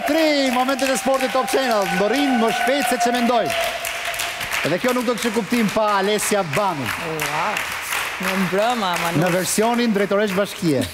Zotri, momentet e sportit Top Channel, ndorin më shpejt se që mendojnë. Edhe kjo nuk do të kishte kuptim pa Alesia Banun. Wow, në mbrëma, në versionin drejtoresh bashkie.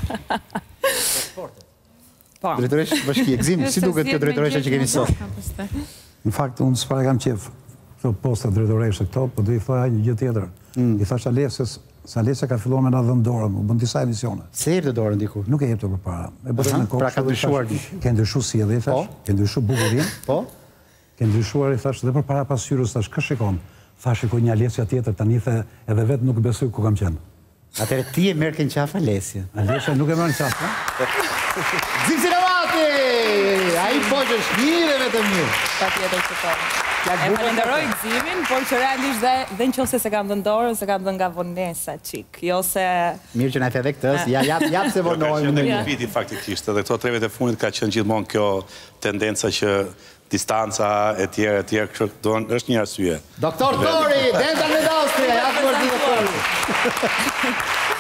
Drejtoresh bashkie, Gzim, si duket kjo drejtoresha që kemi sot? Në fakt, unë s'para kam qef këto posta drejtoreshe këto, po do i thoja një gjë tjetër. I thash Alesias, se Alesia ka filluar me na dhënë dorën, u bën disa emisione. Se jep të dorën diku? Nuk e jep të përpara. Pra ka ndryshuar di. Ke ndryshuar si edhe i thash, ke ndryshuar bukurinë. Po? Ke ndryshuar i thash dhe përpara pasqyrës thash, kë shikon? Thash shikoj një Alesia tjetër, tani the edhe vetë nuk besoj ku kam qenë. Atëre ti e merr kënë qaf Alesia. Alesia nuk e merr qaf, ha? Gzim Sinemati! Ai poshtë është mirë e vetëm mirë. Patjetër që po. E falenderoj Gzimin, por që realisht dhe në qose se kam dhënë dorën, se kam dhënë nga vonesa qik, jo se... Mirë që na e the dhe këtës, jap se vonojmë në një viti faktikisht, edhe këto 3 vjet e fundit ka qenë gjithmonë kjo tendenca që distanca e tjerë, është një arsye. Doktor Tori, Dental Med Austria, ja ku është doktori.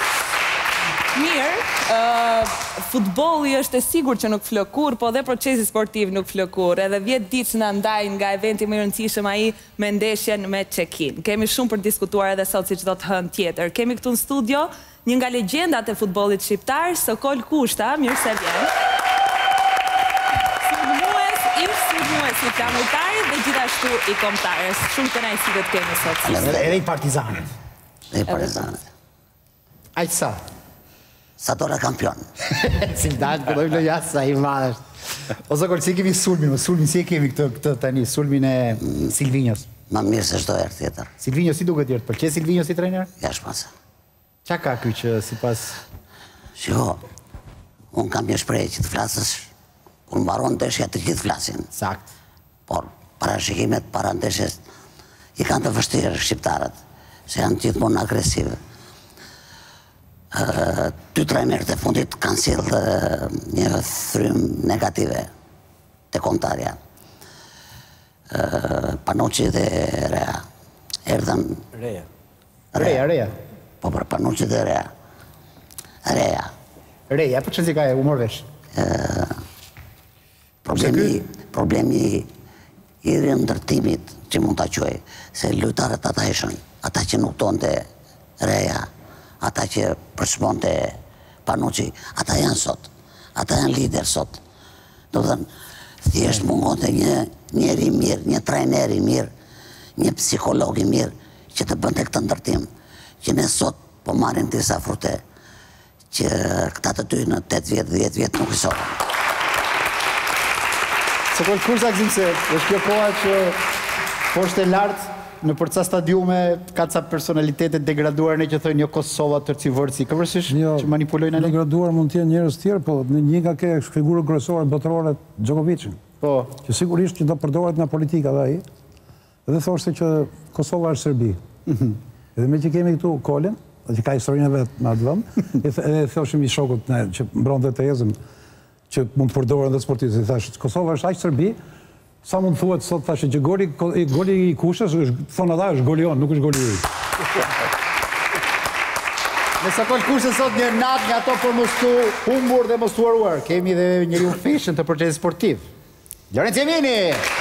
Mirë, futbolli është e sigur që nuk flëkur, po dhe procesi sportiv nuk flëkur, edhe 10 ditë që në ndajnë nga eventi më i rëndësishëm ai me ndeshjen me Çekin. Kemi shumë për diskutuar edhe sot si që do të hënë tjetër. Kemi këtu në studio një nga legjendat e futbollit shqiptar, Sokol Kushta, mirë se vjen. Sulmues i flamurtarit dhe gjithashtu i kombëtarës. Shumë kënaqësi të kemi sot. Edhe i Partizanit. Dhe i Partizanit. Aq sa? Sa dora kampion. Si dalë, përdojmë në jasë, sa i madhësht. O Sokol, si kemi sulmin, si e kemi këtë tani, sulmin e Silvinjos? Ma mirë se shdo erë tjetër. Silvinjos si duke tjertë, përqe Silvinjos si trener? Ja shpasa. Qa ka kjo që si pas... Shiko, unë kam një shprej që të flasësh, kur mbaron të shja të gjithë flasin. Sakt. Por, parashikimet, para ndeshjes, i kanë të vështirë shqiptarët, se janë gjithmonë agresive. 2 trajnerët e fundit kanë sjellë një thrym negative te kombëtarja. Panucci dhe Rea erdhën... Reja? Po për Panucci dhe Rea. Reja, për që si ka e umor vesh? Problemi i rindërtimit që mund të quaj, se lojtarët ata ishën, ata që nuk tonë të Reja, ata që përshmonte Panucci, ata janë sot, ata janë lider sot. Do të thënë, thjesht mungonte një njeri mirë, një trajneri mirë, një psikologi mirë, që të bënte këtë ndërtim, që ne sot po marrin disa frute, që këta të dy në 8 vjetë, 10 vjetë nuk i sotën. Sokol, kur sa Gzim se, është kjo koha që poshtë e lartë, në përca stadiume, ka ca personalitetet degraduar në që thënë një Kosova tërci vërci, këvërsisht që manipulojnë në degraduar mund t'jenë njerëz tjerë, po një nga ke figurë kryesore botërore Djokovicin, që sigurisht që do përdoret nga politika dhe ai, dhe thoshte që Kosova është Serbi. Edhe me që kemi këtu Kolin, që ka historinë e vetë në atë vënd, edhe thoshim i shokut që mbron dhe të ezëm, që mund të përdoren dhe sportistët, i thashë, Kosova është aq Serbi, sa mund thuhet sot thashë që goli i Kushës, thonë ata është goli on, nuk është goli i. Në Sokol Kushës sot një natë nga ato për mostu humbur dhe mostuaruar. Kemi dhe njëri unë fishën të procesit sportiv. Lorenz Jemini!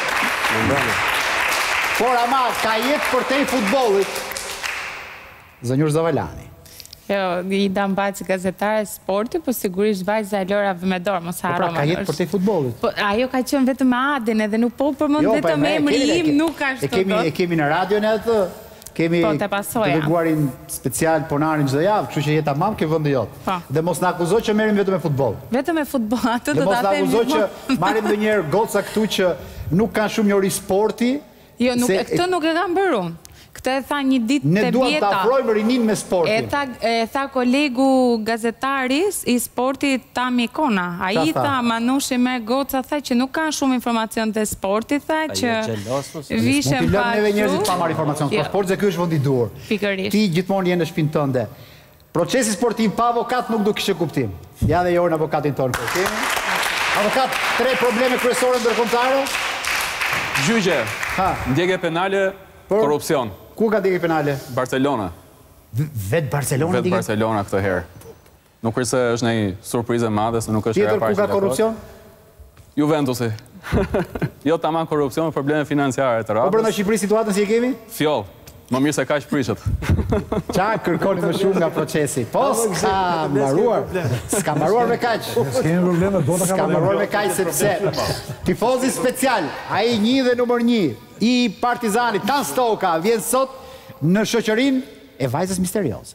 Por ama, ka jetë për te i futbolit. Zënjur Zavalani. Jo, i dam bajqë gazetare sporti, po sigurisht bajqë Lora Vëmedor, mos harro. Pra, ka jetë për te futbolit? Ajo ka qënë vetëm me Adin, edhe nuk po përmën vetëm emri im, nuk ka shtë do. E kemi në radion e të, kemi të dërguarin special ponarin çdo javë, kështu që jetë amam ke vëndë jotë. Dhe mos në akuzoj që merim vetëm me futbol. Vetëm me futbol, atë do të ta themi. Dhe mos në akuzoj që marim dhe njerë goca këtu që nuk kanë shumë njëri sporti. Jo, këtë nuk e kam bërë unë. Këtë e tha një ditë të bjeta. Ne duhet të afrojmë rinin me sportin. E tha kolegu gazetaris i sportit Tami Kona. A i tha Manushi me goca, tha që nuk kanë shumë informacion të sportit, tha që vishem pa që... Neve njerëzit pa marrë informacion të sportit, se kjo është vëndi duar. Ti gjithmonë jenë në shpinë tënde. Procesi sportiv pa avokat nuk do kishte kuptim. Ja dhe jorë në avokatin tonë. Avokat, 3 probleme kryesore ndërkombëtare. Gjyqe, ndjekje penale, korrupsion. Ku ka ndjekje penale? Barcelona. Vetë Barcelona? Vetë Barcelona këtë herë. Nuk është se është një surprizë e madhe, se nuk është tjetër ku ka korrupsion? Juventusi. Jo tamam korrupcion, probleme financiare të radhës. Po brenda Shqipërisë situatën si e kemi? Fjoll. Më mirë se kaq prishet. Qa kërkoni më shumë nga procesi? Po, s'ka mbaruar. S'ka mbaruar me kaq. S'kemi probleme, do të S'ka mbaruar me kaq sepse tifozi special, ai 1 dhe numër 1 i Partizanit, Tan Stoka, vjen sot në shoqërinë e vajzës misterioze.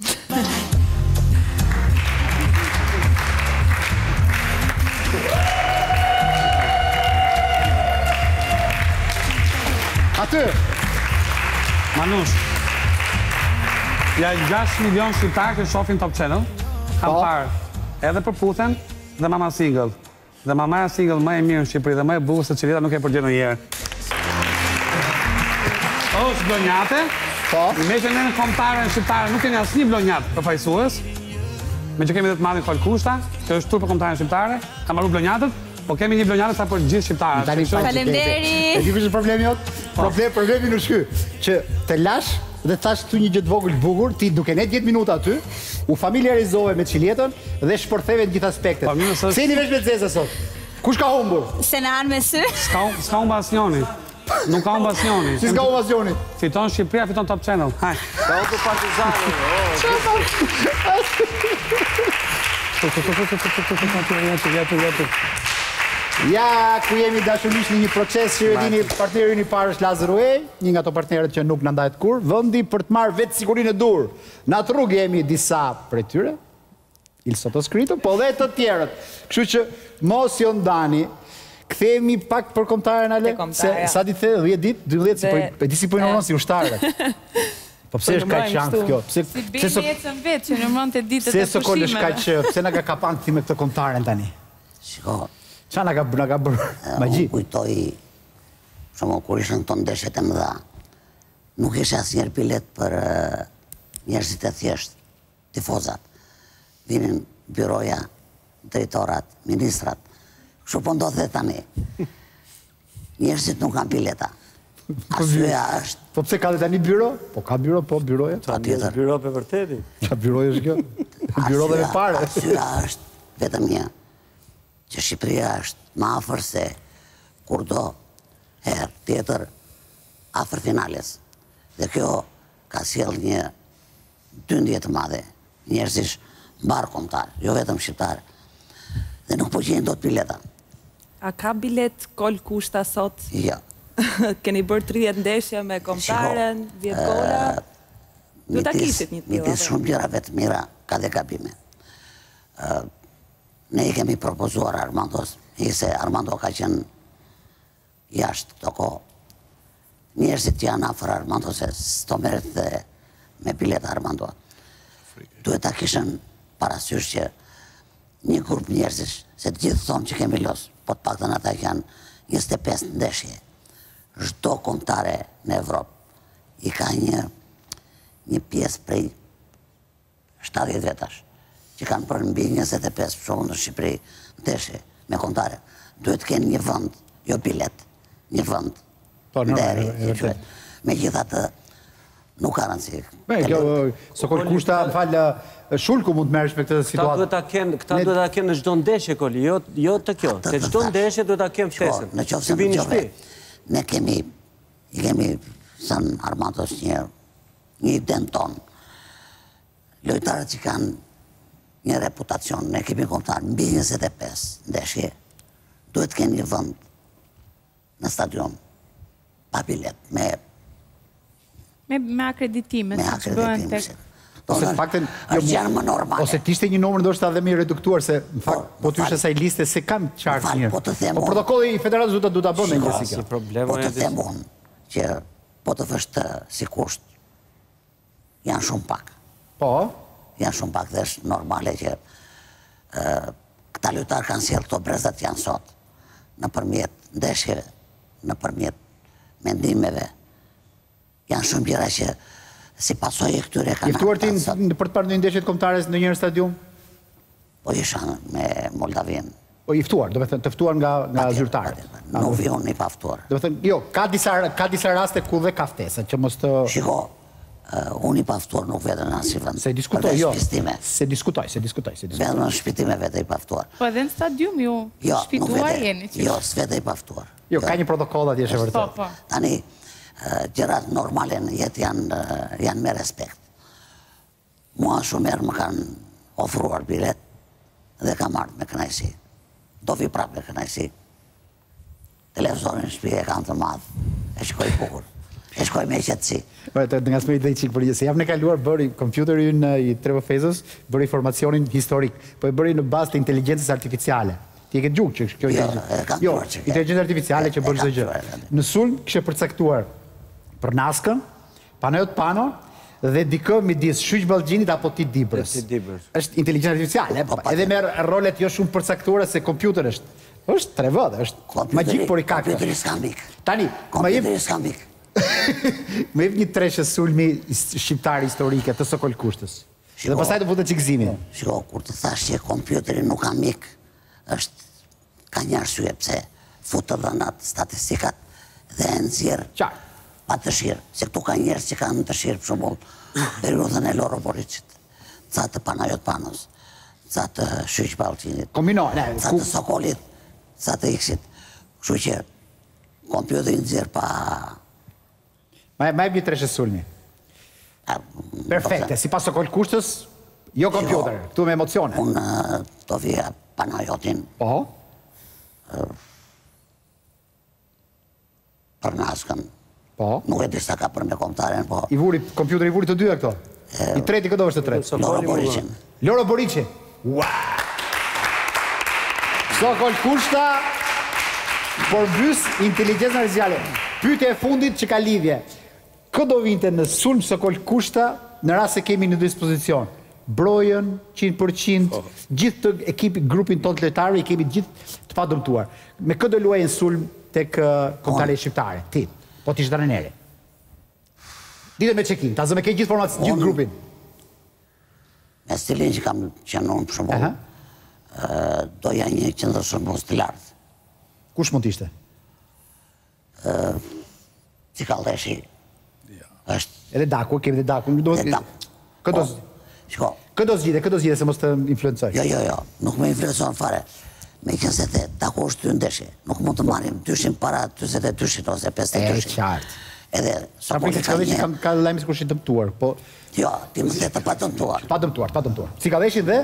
Aty! Manush, ja 6 milion shqiptarë që shofin Top Channel, kam parë edhe për Puthen dhe Mama Single. Dhe mamaja single më e mirë në Shqipëri dhe më e bukur se Cilita nuk e përgjën në njerë. Është blonjate, me që ne në kombëtare në shqiptare nuk kemi asnjë blonjat përfaqësues, me që kemi dhe të madhin Falkushta, që është tur për kombëtare në shqiptare, ka marrë blonjatët, po kemi një blonjatë sa për gjithë shqiptarët. Faleminderit! E di kush është problemi jot? Problemi në shky, që të lash dhe thash tu një gjë të vogël bukur, ti duke ne 10 minuta aty, u familiarizove me Ciljetën dhe shpërtheve në gjithë aspektet. Se jeni veç me Zeza sot? Kush ka humbur? Se në anë me sy? S'ka humbur asnjëri. Nuk ka humbur asnjëri. Si s'ka humbur asnjëri? Fiton Shqipëria, fiton Top Channel. Haj. Ka humbur Partizani. Ja, ku jemi dashurisht në një proces që e dini partneri një parë është Lazar Uej, një nga to partnerët që nuk në ndajt kur, vëndi për të marrë vetë sigurinë e dur. Në atë rrugë jemi disa për tyre, il sottoscritto, po dhe të tjerët. Kështu që mos jo ndani, kthehemi pak për kombëtaren Ale, se sa ditë the 10 ditë, 12 e di si po inoron si ushtarët. Po pse është kaq shans kjo? Si bëjmë jetën vetë që në mund të ditët e pushimeve. Pse s'ka kaq, pse na ka kapan ti me këtë kombëtaren tani? Shiko. Qa nga ka bërë magji? Unë kujtoj, shumë kur ishën të ndeshet e mëdha, nuk ishe asë njerë bilet për njerëzit e thjesht, tifozat. Vinin byroja, drejtorat, ministrat, kështu po ndodhe tani. Njerëzit nuk kanë bileta. Asyja është... Po pse ka dhe tani byro? Po ka byro, po byroja. Byro për vërteti. Qa byroja është kjo? Byro dhe me pare. Asyja është vetëm një. Që Shqipëria është më afër se kur do herë tjetër afër finales. Dhe kjo ka sjell një dyndje të madhe, njerëzish mbar kombëtar, jo vetëm shqiptar. Dhe nuk po gjejnë dot bileta. A ka bilet Kol Kushta sot? Jo. Keni bërë 30 ndeshje me kombëtaren, 10 gola? Do ta kishit një tillë. Midis shumë gjërave të mira ka dhe gabime. Ne i kemi propozuar Armandos, se Armando ka qenë jashtë këto kohë. Njerëzit janë afër Armando se s'to merret dhe me bileta Armando. Duhet ta kishën parasysh që një grup njerëzish, se të gjithë thonë që kemi los, po të paktën ata janë 25 ndeshje. Çdo kombëtare në Evropë i ka një pjesë prej 70 vetash, që kanë për mbi 25 shumë në Shqipëri ndeshje me kombëtare. Duhet të kenë një vend, jo bilet, një vend. Deri. Megjithatë, nuk ka rëndësi. Kol Kushta, më falë, Shulku mund të merresh me këtë situatë. Këta duhet ta kenë në çdo ndeshje, Koli, jo të kjo. Te çdo ndeshje duhet ta kenë ftesën. Në qoftë se në qoftë, ne kemi San Armandos një denton. Lojtarët që kanë një reputacion, ne kemi kombëtar mbi 25 ndeshje, duhet të kenë një vend në stadion pa bilet, me akreditime, që bëhen tek... Ose në faktin, janë më normale. Ose t'ishte një numër ndoshta edhe më i reduktuar, se në fakt, po t'ishte saj liste se kam qartë njërë. Po protokolli i federatës du t'a bënë në njësi kjo. Po të them unë, që po të fështë si kusht, janë shumë pak. Po? Janë shumë pak dhe është normale që këta lojtarë kanë sjellë këto brezat janë sot, në përmjet ndeshjeve, në përmjet mendimeve, janë shumë gjëra që si pasoj e këtyre kanë... Iftuar ti për të parë në ndeshjet kombëtare në njërë stadium? Po isha me Moldavin. Po iftuar, do me thënë, tëftuar nga zyrtarët. Nuk vion një paftuar. Do me thënë, jo, ka disa raste ku dhe ka ftesa, që mos të... Shiko, Unë I paftuar nuk vetëm në asë vend. Se diskutoj, jo. Se diskutoj. Vetëm në shpitime vete I paftuar. Po edhe në stadium ju shpituar jeni. Jo, s'vete I paftuar. Jo, ka një protokoll atje që vërtet. Tani, gjërat normale në jetë janë me respekt. Mua shumer më kanë ofruar bilet dhe kam ardhë me kënajsi. Do vi prap me kënajsi. Televizorin në shtëpi e kanë të madhë. E shkoj bukur. E shkoj me qëtësi. Nga s'me I dhe I qikë për një, se jam në kaluar bëri kompjuteri në I Trevo Fezës, bëri informacionin historik, po e bëri në bazë të inteligencës artificiale. Ti e ke gjukë që kjo inteligencë artificiale që bërë zë gjë. Në sulm kështë përcaktuar për Naskën, Panajot Pano, dhe dikë midis Shyq Ballxhinit apo Tit Dibrës. Është inteligencë artificiale, edhe merr rolet jo shumë përcaktuara se kompjuter është. Është 3 vëdhe, është magjik por I kakë. Kompjuteri skambik. Tani, kompjuteri skambik. Më jep një treshë sulmi shqiptar historike të Sokol Kushtës. Dhe pastaj do futet çikzimin. Shiko, kur të thash që kompjuteri nuk ka mik, ka një arsye pse futet dhënat statistikat dhe e nxjerr pa dëshirë, se këtu ka njerëz që kanë dëshirë për shembull periudhën e Loro Boricit, ca të Panajot Panos, ca të Shyq Ballxhinit, ca të Sokolit, ca të X-it. Kështu që kompjuteri nxjerr pa. Ma e një treshë sulmi. Perfekte, si pas Sokol Kushtës, jo kompjuter, këtu me emocione. Unë do vija Panajotin. Për Naskën. Nuk e di sa ka për me kombëtaren, po. Kompjuteri I vuri të dyja këto? I treti këto është të tretë? Loro Boricin. Loro Boricin? Sokol Kushta, por bys inteligencë artificiale. Pyetja e fundit që ka lidhje. Kë do vinte në sulm Sokol Kushta në rast se kemi në dispozicion? Brojën, 100%, gjithë të ekipi, grupin ton të lojtarëve I kemi gjithë të padëmtuar. Me kë do luajë në sulm tek kombëtare shqiptare? Ti, po ti shdaneneri. Dite me check-in, ta zë me ke gjithë formacion, gjithë grupin. Me stilin që kam qenë unë për shumë, doja një qëndërshërbues të lartë. Kush mund t'ishte? Cikalleshi. Edhe Daku, kemi dhe Daku. Këtë do zgjide se mos të influencoj? Jo, nuk me influencon fare. Me qenë se the, Daku është ty ndeshje. Nuk mund të marim dyshin para 22 ose 52. Qartë. Edhe, Sokoli ka një... Ka lajmis kush I dëmtuar, po... Jo, ti më dhe të pa dëmtuar. Pa dëmtuar. Cikalleshi dhe?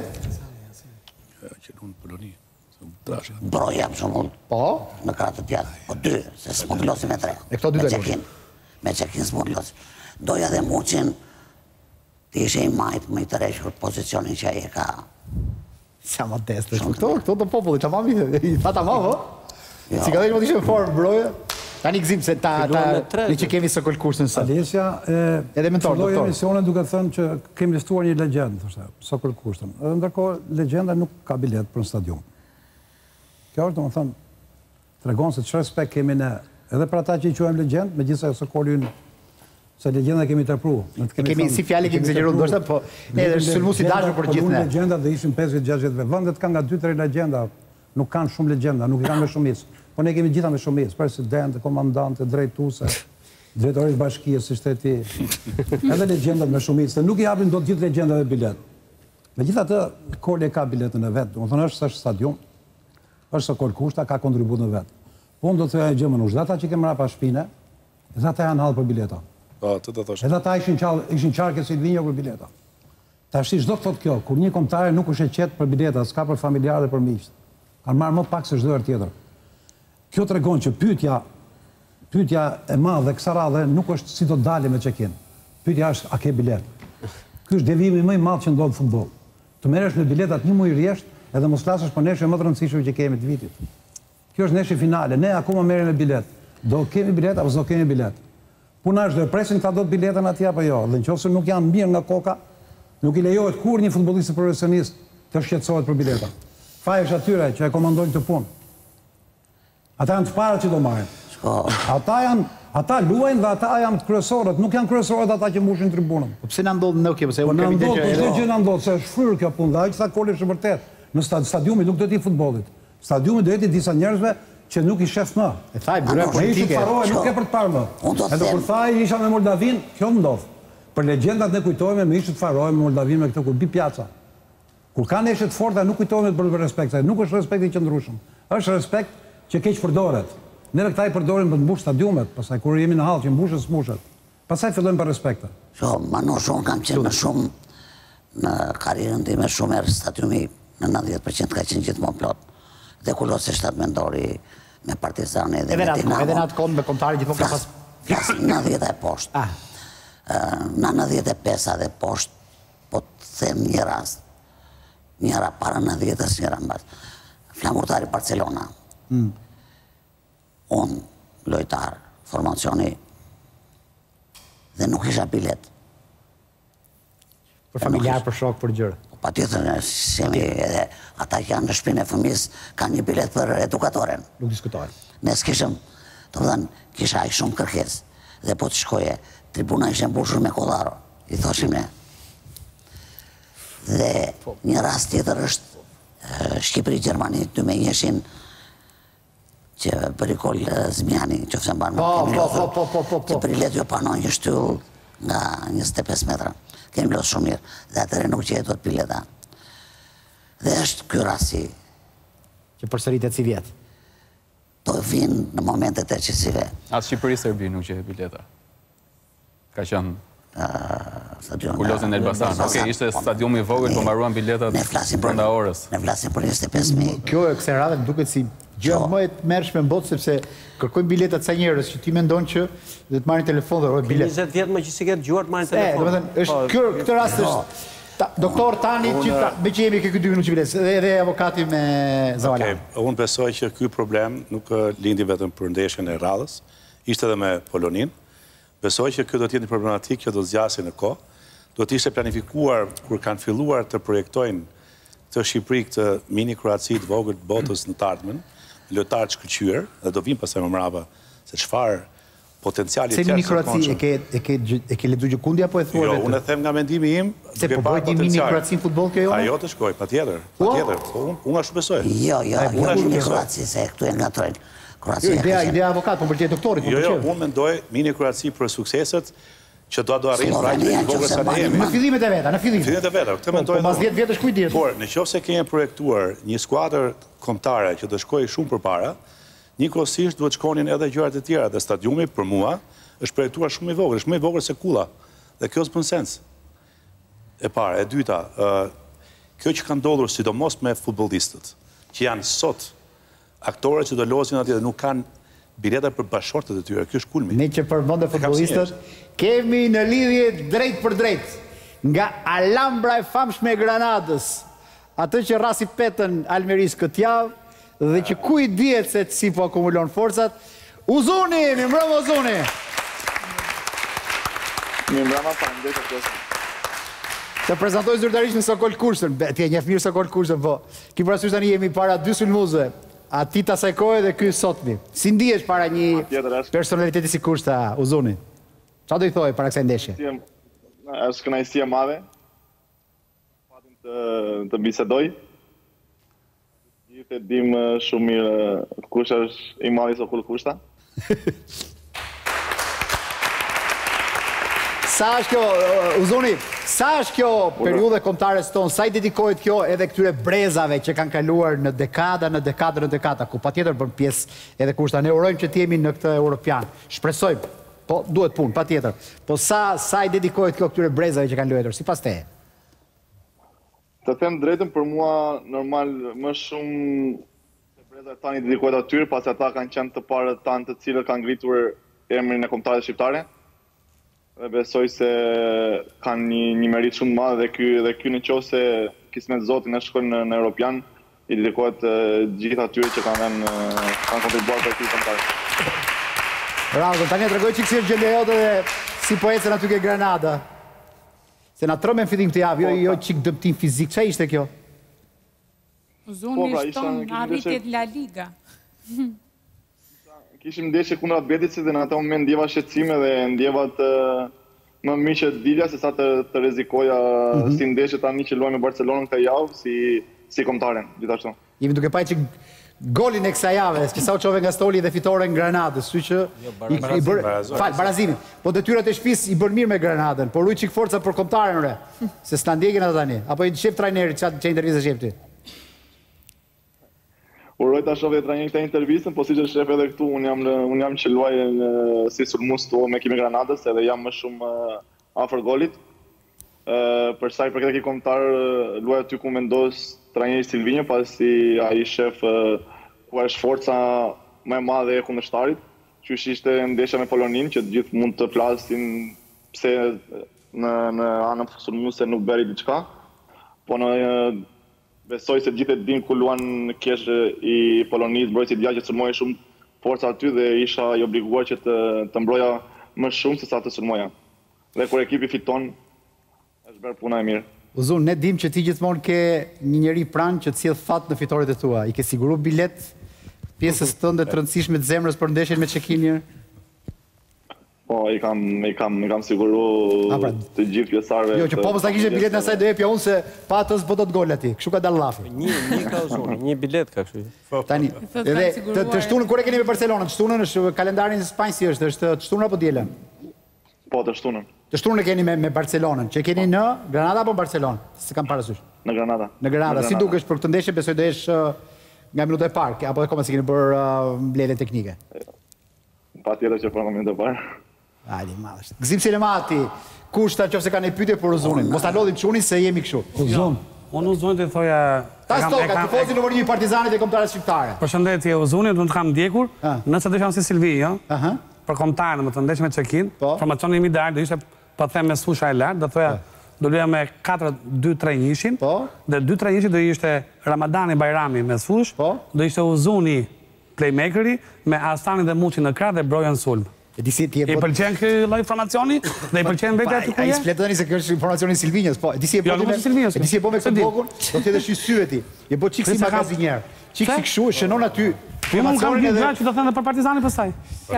Broja, për shumë, në kratë të tjatë, po 2, se s'mund të losi me 3. E këto 2 dhe me check-in s'mund të losi. Doja dhe Muqin, ti ishe I majtë më I të reshur pozicionin që aje ka... Qa ma destë, këto të populli, që mami, I ta ta ma, po? Cikalleshi më të ishe në formë, broja. Ta një gzim se ta një që kemi Sokol Kushtën së. Alesja, filloj emisionet duke thënë që kemi listuar një legendë, Sokol Kushtën. Edhe ndërkohë, legenda nuk ka bilet për në stadium. Kjo është, do më thënë, të regonë se që respekt kemi ne, edhe për ata që I quajmë legend, me gjithë se Sokolin, se legenda kemi të pru. Kemi si fjali kemi zëgjeru ndoshta, po edhe sulmu si dashur për gjithë ne. Legenda dhe ishim 50-60 ve. Vëndet kanë nga 2-3 legenda, nuk kanë shumë legenda, nuk I kanë me shumicë. Po ne kemi gjitha me shumicë, presidente, komandante, drejtuse, drejtorit bashkijës, si shteti, edhe legendat me shumicë, nuk I hapin do të gjithë legendave bilet. Me gjitha të, Koli ka biletën e vetë, më thënë është stadium, është Sokol Kushta, ka kontribut në vetë. Po unë do të thëja gjëmë nush, dhe ata që kemë rapa shpine, dhe ata janë halë për bileta. Edhe ata ishin qarke si Lvinjo për bileta. Ta shti çdo thot kjo, kur një kombëtare nuk është e qetë për bileta, s'ka për familjarë dhe për miqt. Kanë marrë më pak se çdo herë tjetër. Kjo tregon që pyetja e madhe kësaj radhe nuk është si do dalë me check-in. Pyetja është a ke bilet. Ky është devijimi më I madh që ndodh në futboll. Të merresh me biletat një muaj rresht, edhe mos flasësh për neshën më të rëndësishme që kemi të vitit. Kjo është neshë finale, ne akoma merrem me bilet. Do kemi bilet apo s'do kemi bilet? Puna është do e presin këta do të biletën atje apo jo. Dhe nëse nuk janë mirë nga koka, nuk I lejohet kur një futbollist profesionist të shqetësohet për bileta. Faji është atyre që e komandojnë këtë punë. Ata janë të para që do marrin. Ata luajnë dhe ata janë kryesorët, nuk janë kryesorët ata që mbushin tribunën. Po pse na ndodh në kjo, pse unë kemi ditë që çdo gjë na ndodh, se është fryrë kjo punë. Ai që tha Koli është vërtet. Në stadiumi nuk do të jetë futbollit. Stadiumi do jetë disa njerëzve që nuk I shef më. E thaj bëre politike. Nuk e për të parë më. Edhe kur thaj isha me Moldavin, kjo më ndodh. Për legjendat ne kujtojme me ishët Faroj, me Moldavin, me këtë kur bi pjaca. Kur ka neshët forta, nuk kujtojme të për respekt, nuk është respekt i qëndrushëm. Është respekt që keq përdoret. Ne në këta i përdorim për të mbush stadiumet, pasaj kur jemi në halë që mbushët s'mbushët. Pasaj fillojmë për respekte. Manush, unë kam qenë shumë, në karirën time shumë erë stadiumi në 90% ka qenë gjithmonë plot. Dhe kulose shtatë mendori me Partizani dhe me Dinamo. Edhe në atë kohë me kontari gjithmonë ka pas... Flasë në 90 e poshtë. Në 95 dhe poshtë, po të them një rast. Njëra para 90-ës, njëra në basë. Flamurtari Barcelona. Unë, lojtar, formacioni, dhe nuk isha bilet. Për familjar, për shok, për gjërë. Pa tjetër, edhe ata që janë në shpinë e fëmis, ka një bilet për edukatoren. Nuk diskutojnë. Ne s'kishëm, të vëdhen, kisha i shumë kërkes. Dhe po të shkoje, tribuna ishe mbushur me kodaro, i thoshim ne. Dhe një rast tjetër është Shqipëri-Gjermani, 2001-shin, që Perikol Zmiani, që fëse mbanë më që Prilet jo panon një shtyll nga 25 metra. Kemi losë shumë mirë, dhe atëre nuk që jetot bileta. Dhe është kjo rasti. Që përsëritet si vjetë. Do vinë në momentet e që si ve. Atë Shqipëri-Serbi nuk që bileta. Ka qënë Kulozin e Elbasan. Oke, ishte stadiumi vogël, po marruan biletat brenda orës. Ne flasim për 25.000. Kjo e këse radhe më duket si gjë më e të mërshme në botë, sepse kërkojnë biletat sa njerës që ti mendon që dhe të marrin telefon dhe rojë bilet. 20 vjetë më që si ketë gjuar të marrin telefon. Këtë rast është doktor Tani, me që jemi këtë 2 minutë që bilet, dhe avokati me Zavala. Unë besoj që ky problem nuk lindi vetëm për ndeshjen e radhës, ishte edhe me Polonin. Besoj që kjo do t'jetë një problematik që do t'zjasi në kohë, do t'ishte planifikuar kur kanë filluar të projektojnë të Shqipëri këtë mini Kroaci të vogël të botës në të ardhmen, lojtarë të shkëlqyer, dhe do vinë pastaj më mbrapa se çfarë potenciali tjetër. Se mini Kroaci e ke lexuar gjykundja apo e thua vetë? Jo, unë e them nga mendimi im, se po bëhet një mini Kroaci në futboll kjo jo? Ajo të shkoj, patjetër. Unë ashtu besoj. Jo, mini Kroaci se këtu e ngatrojnë. Ideja avokat, po përgjej doktorit. Jo, unë mendoj mini Kroaci për sukseset që do arrijë vrajtje i vogël sa ne jemi. Në fillimet e veta, Fillimet e veta, këtë mendoj. Po pas 10 vjetësh kujt dihet. Por nëse kemi projektuar një skuadër kombëtare që do shkojë shumë përpara, njëkohësisht duhet shkonin edhe gjërat e tjera dhe stadiumi për mua është projektuar shumë i vogël, është më i vogël se kulla. Dhe kjo s'bën sens. E para, e dyta, kjo që ka ndodhur sidomos me futbollistët, që janë sot aktorët që do losin atje dhe nuk kanë bileta për bashortët e tyre. Kjo është kulmi. Ne që përmendë futbollistët, kemi në lidhje drejt për drejt nga Alhambra e famshme e Granadës, atë që rasi petën Almeris këtë javë dhe që ku i dihet se si po akumulon forcat. Uzuni, mi mbrëmë Uzuni. Mi mbrëmë faleminderit për pjesën. Të prezantoj zyrtarisht në Sokol Kursën. Ti e njeh mirë Sokol Kursën, po. Ki parasysh tani jemi para 2 sulmuzëve. Ati të asaj kohë dhe kjo sotmi. Si ndihesh para një personaliteti si Kursa, Uzuni? Qa do i thoj para kësaj ndeshje? Është kënaqësi e madhe. Fatin të bisedoj. Gjithë e dim shumë mirë kush është i madhi Sokol Kursa. Sa është kjo, Uzuni, sa është kjo periudhe kombëtare tonë, sa i dedikohet kjo edhe këtyre brezave që kanë kaluar në dekada, ku patjetër bën pjesë edhe Kursa. Ne urojmë që t'jemi në këtë Europian. Shpresojmë, po duhet punë, patjetër. Po sa i dedikohet kjo këtyre brezave që kanë luajtur, sipas teje? Të them drejtën, për mua normal më shumë brezat tani dedikohet atyre, pasi ata kanë qenë të parët tanë të cilët kanë ngritur emrin e kombëtarëve shqiptare. Dhe besoj se kanë një merit shumë madhe dhe ky në qoftë se kismet Zotit ne shkojnë në Europian, i dedikohet gjithë atyre që kanë kontribuar për këtë kombëtar. Bravo, tani tregoj çik si gjendja jote dhe si po ecën aty ke Granada. Se na tromën fillim të javë, jo çik dëmtim fizik. Çfarë ishte kjo? Uzuni shton arritjet La Liga. Kishim ndeshje kundër Beticit dhe në atë moment ndjeva shqetësime dhe ndjeva të më miqe dilja se sa të rrezikoja si ndeshje tani që luajmë me Barcelonën këtë javë si kombëtaren, gjithashtu. Jemi duke parë që golin e kësa jave, që sa u qove nga stoli dhe fitore në Granadës, sy që... Barazimin. Po detyrat e shpis i bërë mirë me Granadën, por ujë qikë forca për komptaren, re, se s'ta ndjekin atë tani. Apo i shef trajneri që intervjisë shef ti? Uroj ta shoh dhe trajneri këtë intervjistën, po si që shef edhe këtu, unë jam që luaj si sulmus të me kimi Granadës, edhe jam më shumë afër golit. Për sa i përket e ki komptar, luaj aty ku mendos trajneri Silvinjo, pasi ai shef ku është forca më e madhe e kundërshtarit, që ishte ndeshja me Polonin, që gjithë mund të flasin pse në anën sulmuese nuk bëri diçka, po në besoj se gjithë e din ku luan kesh i Polonisë, mbrojtësi djallë që sulmojë shumë forca aty dhe isha i obliguar që të mbroja më shumë se sa të sulmoja. Dhe kur ekipi fiton, është bërë puna e mirë. Uzun, ne dim që ti gjithmonë ke një njeri pranë që të sjell fat në fitoret e tua. I ke siguru bilet pjesës tënde të rëndësishme të zemrës për ndeshjen me Çekinjen? Po, i kam siguru të gjithë pjesarve. Jo, që po mos ta kishe biletën asaj do jepja unë se pa atë s'po do të gol aty. Kështu ka dalë llafi. Një ka Uzuni, një bilet ka kështu. Tani, edhe të shtunën kur e keni me Barcelonën, të shtunën është kalendarin e Spanjës si është të shtunën apo dielën? Po, të shtunën. Të shtunën e keni me Barcelonën, që keni në Granada apo Barcelonë? Se kam parasysh. Në Granada. Në Granada. Si dukesh për këtë ndeshje, besoj do jesh nga minuta e parë, apo akoma si keni bërë mbledhje teknike? Patjetër që për momentin e parë. Hajde, madhësht. Gzim Selemati, kushta qofse ka një pyetje për Uzunin. Mos ta lodhim çunin se jemi kështu. Uzun. Unë Uzunit të thoja... Ta stoka, tifozi numër 1 Partizanit e kombëtarës shqiptare. Përshëndetje Uzunit, do të kam ndjekur, nëse do qenë si Silvinjo, për kombëtarën, më të ndeshje me Çekin, formacioni im ideal do ishte po them me susha e lartë, do thoja do luaja me 4-2-3-1-shin, dhe 2-3-1-shin do ishte Ramadani Bajrami me sush, do ishte Uzuni playmakeri me Asani dhe Muçi në krah dhe Broja në sulm. I pëlqen kë lloj informacioni dhe i pëlqen vetë aty ku je? Ai splet tani se kjo është informacioni i Silvinjës, po. Disi e po me këtë bokun, do të thësh sy ti. Je po çik si magazinier. Çik si kështu, shënon aty. Unë kam një gjë që do thënë për Partizanin pastaj.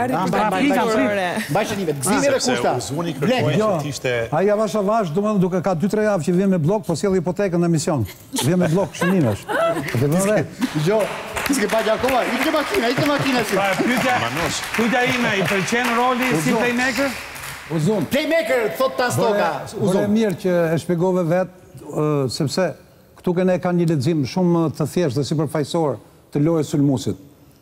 Mbaj shënimet. Gzimi dhe kushta. Uzuni kërkoi që të ishte... Ai avash, domethënë duke ka 2-3 javë që vjen me blok, po sjell hipotekën në emision. Vjen me blok shënimesh. Jo, s'ke pa akoma. Ikë makina si. Pyetja ime, i pëlqen roli si playmaker? Uzun. Playmaker, thot ta stoka. Uzun. Është mirë që e shpjegove vetë, sepse këtu ne kanë një lexim shumë të thjeshtë dhe sipërfaqësor të lojës sulmuesit.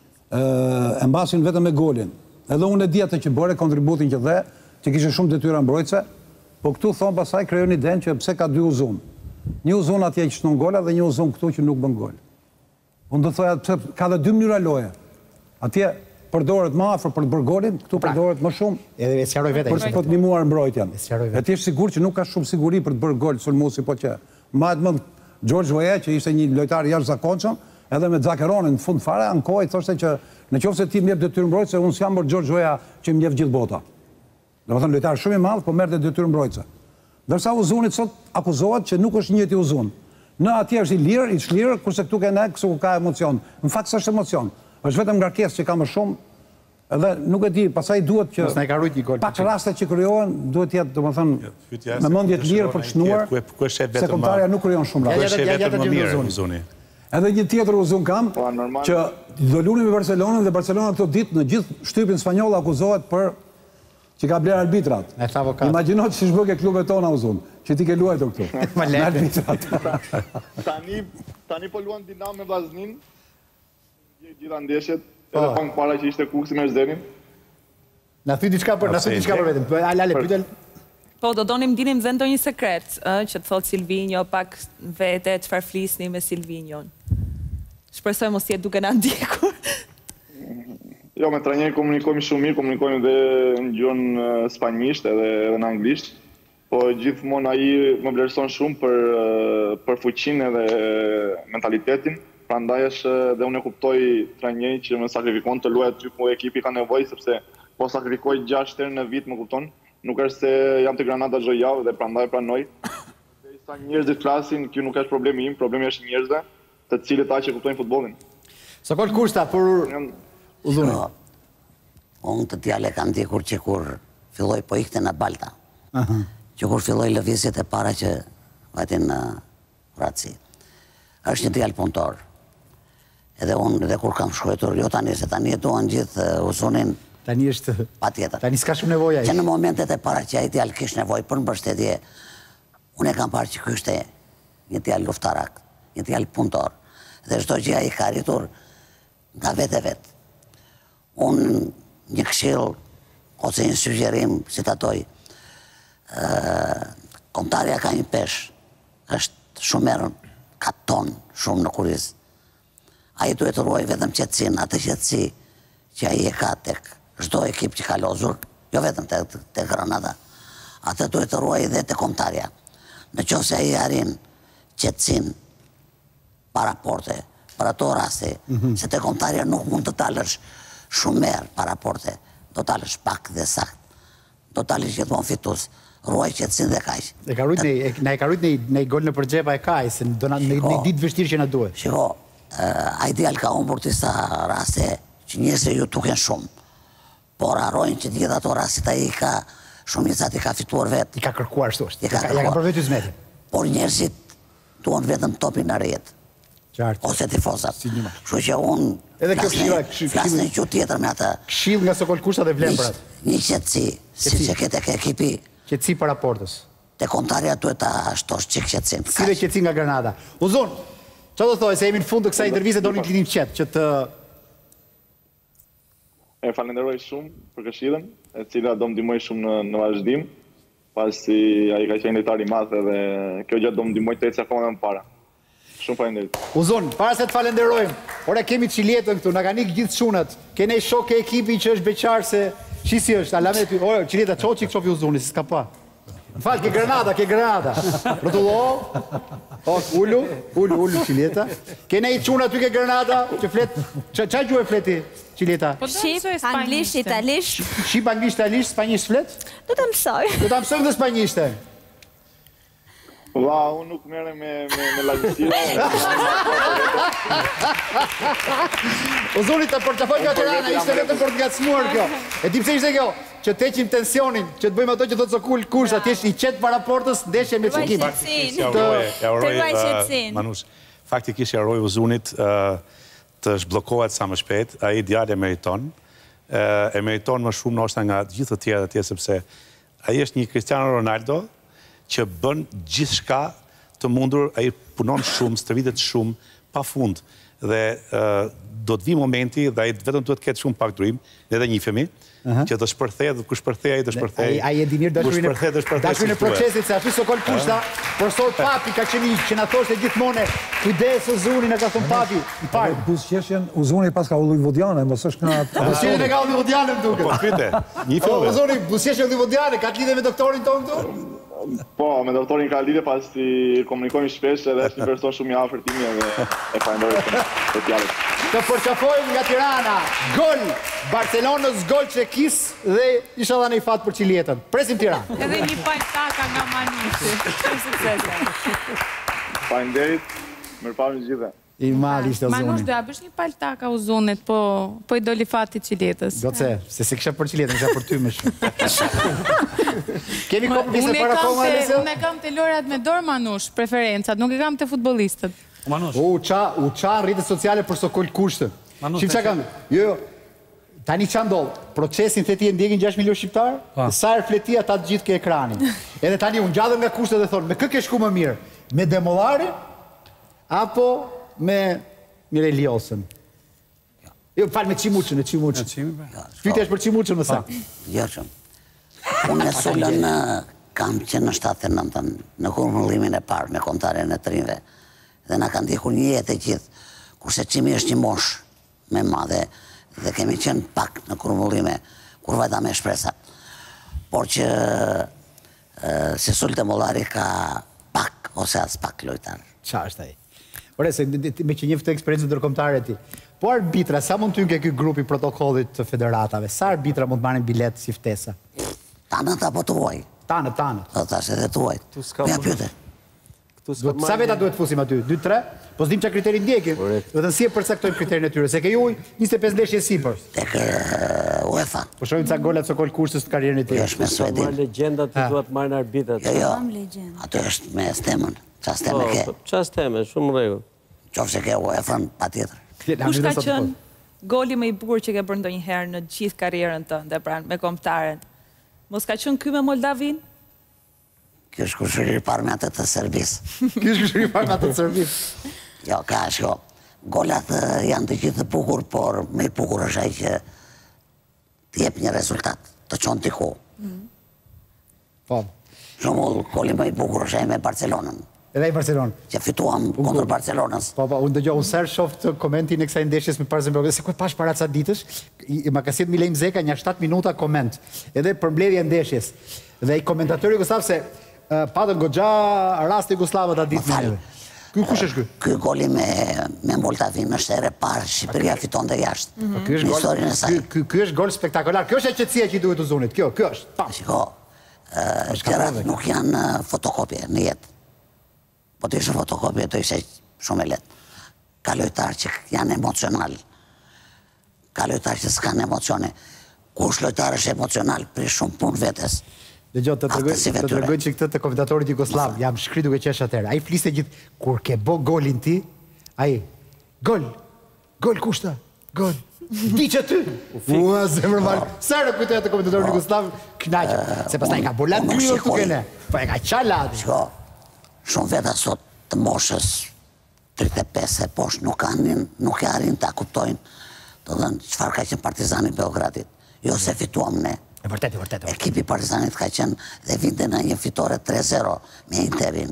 E mbasin vetëm me golin. Edhe unë e di atë që bëre kontributin që dhe, që kishe shumë detyra mbrojtëse, po këtu thonë pasaj krijon idenë që pse ka 2 Uzun. Një Uzun atje që shton gola dhe një Uzun këtu që nuk bën gol. Unë do thoja pse ka dhe 2 mënyra loje. Atje përdoret më afër për të bërë golin, këtu përdoret më shumë. Edhe e sqaroj vetë. Për të ndihmuar mbrojtjen. E ti je sigurt që nuk ka shumë siguri për të bërë gol sulmuesi, po që mbajt mend George Weah që ishte një lojtar i jashtëzakonshëm, edhe me Zakeronin në fund fare ankoi thoshte që në qoftë se ti më jep detyrë mbrojtëse, unë s'jam bërë George Weah që më jep gjithë bota. Domethënë lojtar shumë i madh, po merrte detyrë mbrojtëse. Ndërsa Uzuni sot akuzohet që nuk është njëjti Uzun. Në atje është i lirë, i çlirë, kurse këtu këtu ka emocion. Në fakt s'është emocion. Është vetëm ngarkesë që ka më shumë. Edhe nuk e di, pastaj duhet që mos na ka rrit një gol. Pak raste që krijohen, duhet të jetë domethënë me mendje të lirë për të shnuar. Se kombëtarja nuk krijon shumë raste. Ja vetëm më mirë Uzuni. Edhe një tjetër Uzun kam, që do luni me Barcelonën dhe Barcelona këto ditë në gjithë shtypin spanjoll akuzohet për që ka bler arbitrat. Imagjino që s'bë ke klubet tona Uzun, që ti ke luajtur këtu. Me arbitrat. Tani po luan Dinamo me Vllaznin. Gjitha ndeshjet, edhe pak para që ishte Kuksi me Zdenin. Na thy diçka për vetëm. Ale pyetën. Po, do donim dinim dhe ndonjë sekret, që të thot Silvinjo, pak vete, çfarë flisni me Silvinjon. Shpresoj mos jetë duke na ndjekur. Jo, me trajnerin komunikojmë shumë mirë, komunikojmë dhe në gjuhën spanjisht edhe në anglisht. Po gjithmonë ai më vlerëson shumë për fuqinë edhe mentalitetin. Prandaj është dhe unë e kuptoj trajnerin që më sakrifikon të luaj aty ku ekipi ka nevojë, sepse po sakrifikoj 6 herë në vit, më kupton. Nuk është se jam të Granada çdo javë dhe prandaj pranoj. Derisa njerëzit flasin, kjo nuk është problemi im, problemi është njerëzve, të cilët aq e kuptojnë futbollin. Sa kol kushta për Uzunin? Unë të djale kam ndjekur që kur filloj po ikte në balta. Që kur filloj lëvizjet e para që vajtin në ratësi. Është një djalë punëtor. Edhe unë edhe kur kam shkruar, jo tani, se tani jetuan gjithë Uzunin. Tani është... Pa tjetër. Tani s'ka shumë nevoja. Që në momentet e para që ai djalë kishte nevojë për mbështetje, unë e kam parë që ky ishte një djalë luftarak, një djalë punëtor. Dhe çdo gjë ai ka arritur nga vetë vet. Unë një këshill ose një sugjerim, si ta thoj, kontarja ka një peshë, është shumë erën, ka tonë shumë në kuriz. Ai duhet të ruaj vetëm qetësinë, atë qetësi që ai e ka tek çdo ekip që ka lozur, jo vetëm tek Granada. Atë duhet të ruaj edhe tek kontarja. Në qoftë se ai arrin qetësinë para porte, për ato raste, se tek kontarja nuk mund të talësh shumë herë para porte, do talësh pak dhe sakt. Do talësh gjithmonë fitus. Ruaj qetësinë dhe kaq. Na e ka rrit në gol në përxhepa e kaj, se do na në ditë vështirë që na duhet. Shiko, ai djalë ka humbur disa raste që njerëzit ju duken shumë. Por harrojnë që gjithë ato rastet ai ka shumicat i ka fituar vetë. I ka kërkuar ashtu është. Ja ka për vetë zmetin. Por njerëzit duan vetëm topin në rrjet. Qartë. Ose tifozat. Kështu që unë edhe kjo flas në gjuhë tjetër me atë. Këshill nga Sokol Kushta dhe vlen për atë. Një qetësi, siç e ke tek ekipi. Qetësi para portës. Te kontarja duhet ta shtosh çik qetësinë. Si dhe qetësi nga Granada. Uzun, çfarë do thoj se jemi në fund të kësaj interviste, doni të linim qet që të e falenderoj shumë për këshillën, e cila do më ndihmoj shumë në vazhdim, pasi ai ka qenë lojtar i madh dhe kjo gjë do më ndihmoj të ecë akoma më para. Shumë faleminderit. Uzun, para se të falenderojmë, ora kemi Çiletën këtu, na kanë ikë gjithë çunat. Kene shok e ekipi që është beqar se si është, Alameti, ora Çileta çoçi çofi Uzuni, s'ka pa. Fal, ke Granada. Rotullo. Ulu Çileta. Kene i çuna ty ke Granada, që flet, ç'a gjuhë fleti Çileta? Shqip, anglisht, italisht. Shqip, anglisht, italisht, spanjisht flet? Do ta mësoj. Do ta mësoj dhe spanjishte. Va, unë nuk merrem me lagjësia. Uzuni të portafol nga Tirana, ishte vetëm për të ngacmuar kjo. E di pse ishte kjo? Që të heqim tensionin, që të bëjmë ato që thotë Sokol Kushta, ti je i qetë para portës, ndeshje me çekim. Manush, faktikisht ja uroj Uzunit të zhbllokohet sa më shpejt, ai djalë meriton. E meriton më shumë ndoshta nga të gjithë të tjerë atje sepse ai është një Cristiano Ronaldo që bën gjithçka të mundur, ai punon shumë, stërvitet shumë, pafund. Dhe do të vi momenti dhe ai vetëm duhet të ketë shumë pak durim, edhe njihemi, që të shpërthejë, dhe ku shpërthej ai të shpërthej. Ai e di mirë dashurin e procesit, se ashtu Sokol Kushta, profesor Papi ka qenë që na thoshte gjithmonë, kujdes Uzuni, na ka thënë Papi, i parë. Buzëqeshjen Uzuni pas ka ulli Vodiane, mos është nga Buzëqeshjen e ka ulli Vodiane më duket. Po pyete, një fjalë. Uzuni, buzëqeshja ulli Vodiane, ka të lidhje me doktorin tonë këtu? Po, me doktorin ka lidhje pasi komunikojmë shpesh edhe është një person shumë i afërt imi dhe e falenderoj për fjalët. Të përqafojmë nga Tirana, gol Barcelonës, gol Çekis dhe inshallah në i fat për Çiletën. Presim Tiranë. Edhe një paltaka nga Manushi. Shumë suksese. Faleminderit, mirëpafshim gjithë. I mali ishte Uzuni. Manush, do ja bësh një paltaka Uzunit, po i doli fati Qiletës. Do të se kisha për Qiletën, kisha për ty më shumë. Kemi kompisë para koma, Alisa? Unë e kam të lorat me dorë, Manush, preferencat, nuk e kam të futbolistët. Manush. U qa në rritët sociale për Sokol Kushtën. Shqip qa kam? Jo, tani qa ndollë, procesin të ti e ndjekin 6 milion shqiptarë, sa e fletia ta të gjithë ke ekranin. Edhe tani unë gjadëm nga Kushtët dhe thonë, me kë ke shku më mirë? Me Demollari, apo me Mireliosën? Jo, falë me Qimuqën, e Qimuqën. Pyte është për Qimuqën më sa? Jo shumë. Unë e sullën kam që në 79-ën, në kurmullimin e parë, me kontarën e trinve, dhe na kanë dikur një jetë e gjithë, kurse Qimi është një mosh me madhe, dhe kemi qenë pak në kurmullime, kur vajta me shpresat. Por që se Sul Demollari ka pak, ose as pak lojtar. Qa është ai? Ore, se me që njëftë eksperiencë ndërkombëtare ti, po arbitra, sa mund t'ynë ke ky grupi protokollit të federatave? Sa arbitra mund t'marrin bilet si ftesa? Tanët apo të uaj? Tanët. Do t'ash edhe të uaj. Ja pyte. Sa veta duhet fusim aty? 2-3? Po s'dim qa kriterin ndjekim. Do të nësi e përcaktojmë kriterin e tyre. Se ke juj 25 ndeshje sipër. Tek UEFA. Po shojmë ca golat Sokol Kushtës të karrierën e tij. Është me Suedin. Marrë legjendat të duhet marrë në arbitrat. Jo. Ato është me stemën. Qa steme ke? Qa steme, shumë rregull. Qofse ke UEFA-n, pa tjetër. Kush ka qenë goli më i bukur që ke bërë ndonjëherë në gjithë karrierën tënde, pra me kombëtaren? Mos ka qenë ky me Moldavin? Ky është kushëri parë me atë të Serbisë. Ky është kushëri parë me atë të Serbisë. Jo, ka shko. Golat janë të gjithë të bukur, por më i bukur është ai që të jep një rezultat, të çon ti ku. Po. Shumull, goli më i bukur është ai me Barcelonën. Edhe i Barcelonën. Që fituam kundër Barcelonës. Po, unë dëgjoj unë sërë shoft komentin e kësaj ndeshjes me Partizan Beograd. Se ku e pash para ca ditësh, ma ka sjellë Milej Mzeka një 7 minuta koment. Edhe për mbledhje ndeshjes. Dhe i komentatori Jugoslav se patën goxha rast Jugoslavët atë ditë më. Ky kush është ky? Ky goli me Moldavin është ere parë Shqipëria fitonte jashtë. Ky është gol spektakolar. Kjo është e qetësia që i duhet Uzunit. Kjo është. Shiko, gjërat nuk janë fotokopje në jetë. Po të ishë fotokopje, të ishë shumë e letë. Ka lojtarë që janë emocional. Ka lojtarë që s'kanë emocione. Kush lojtarë është emocional, për shumë punë vetës. Dhe gjotë, të tregoj që këtë të komendatorit Jugoslav, jam shkri duke qesh atërë. A i fliste gjithë, kur ke bo golin ti, a i, gol kushta, gol, di që ty. Ua, zemër marë, sërë kujtë të komendatorit Jugoslav, knaqë, se pas ta i ka bolat kryo të kene, po e ka qalati. Shumë veta sot të moshës 35 e posh nuk e arin të akuptojnë të dhënë qëfar ka qenë Partizani Beogradit. Jo se fituam ne. E vërtet. Ekipi Partizanit ka qenë dhe vinte në një fitore 3-0 me Interin.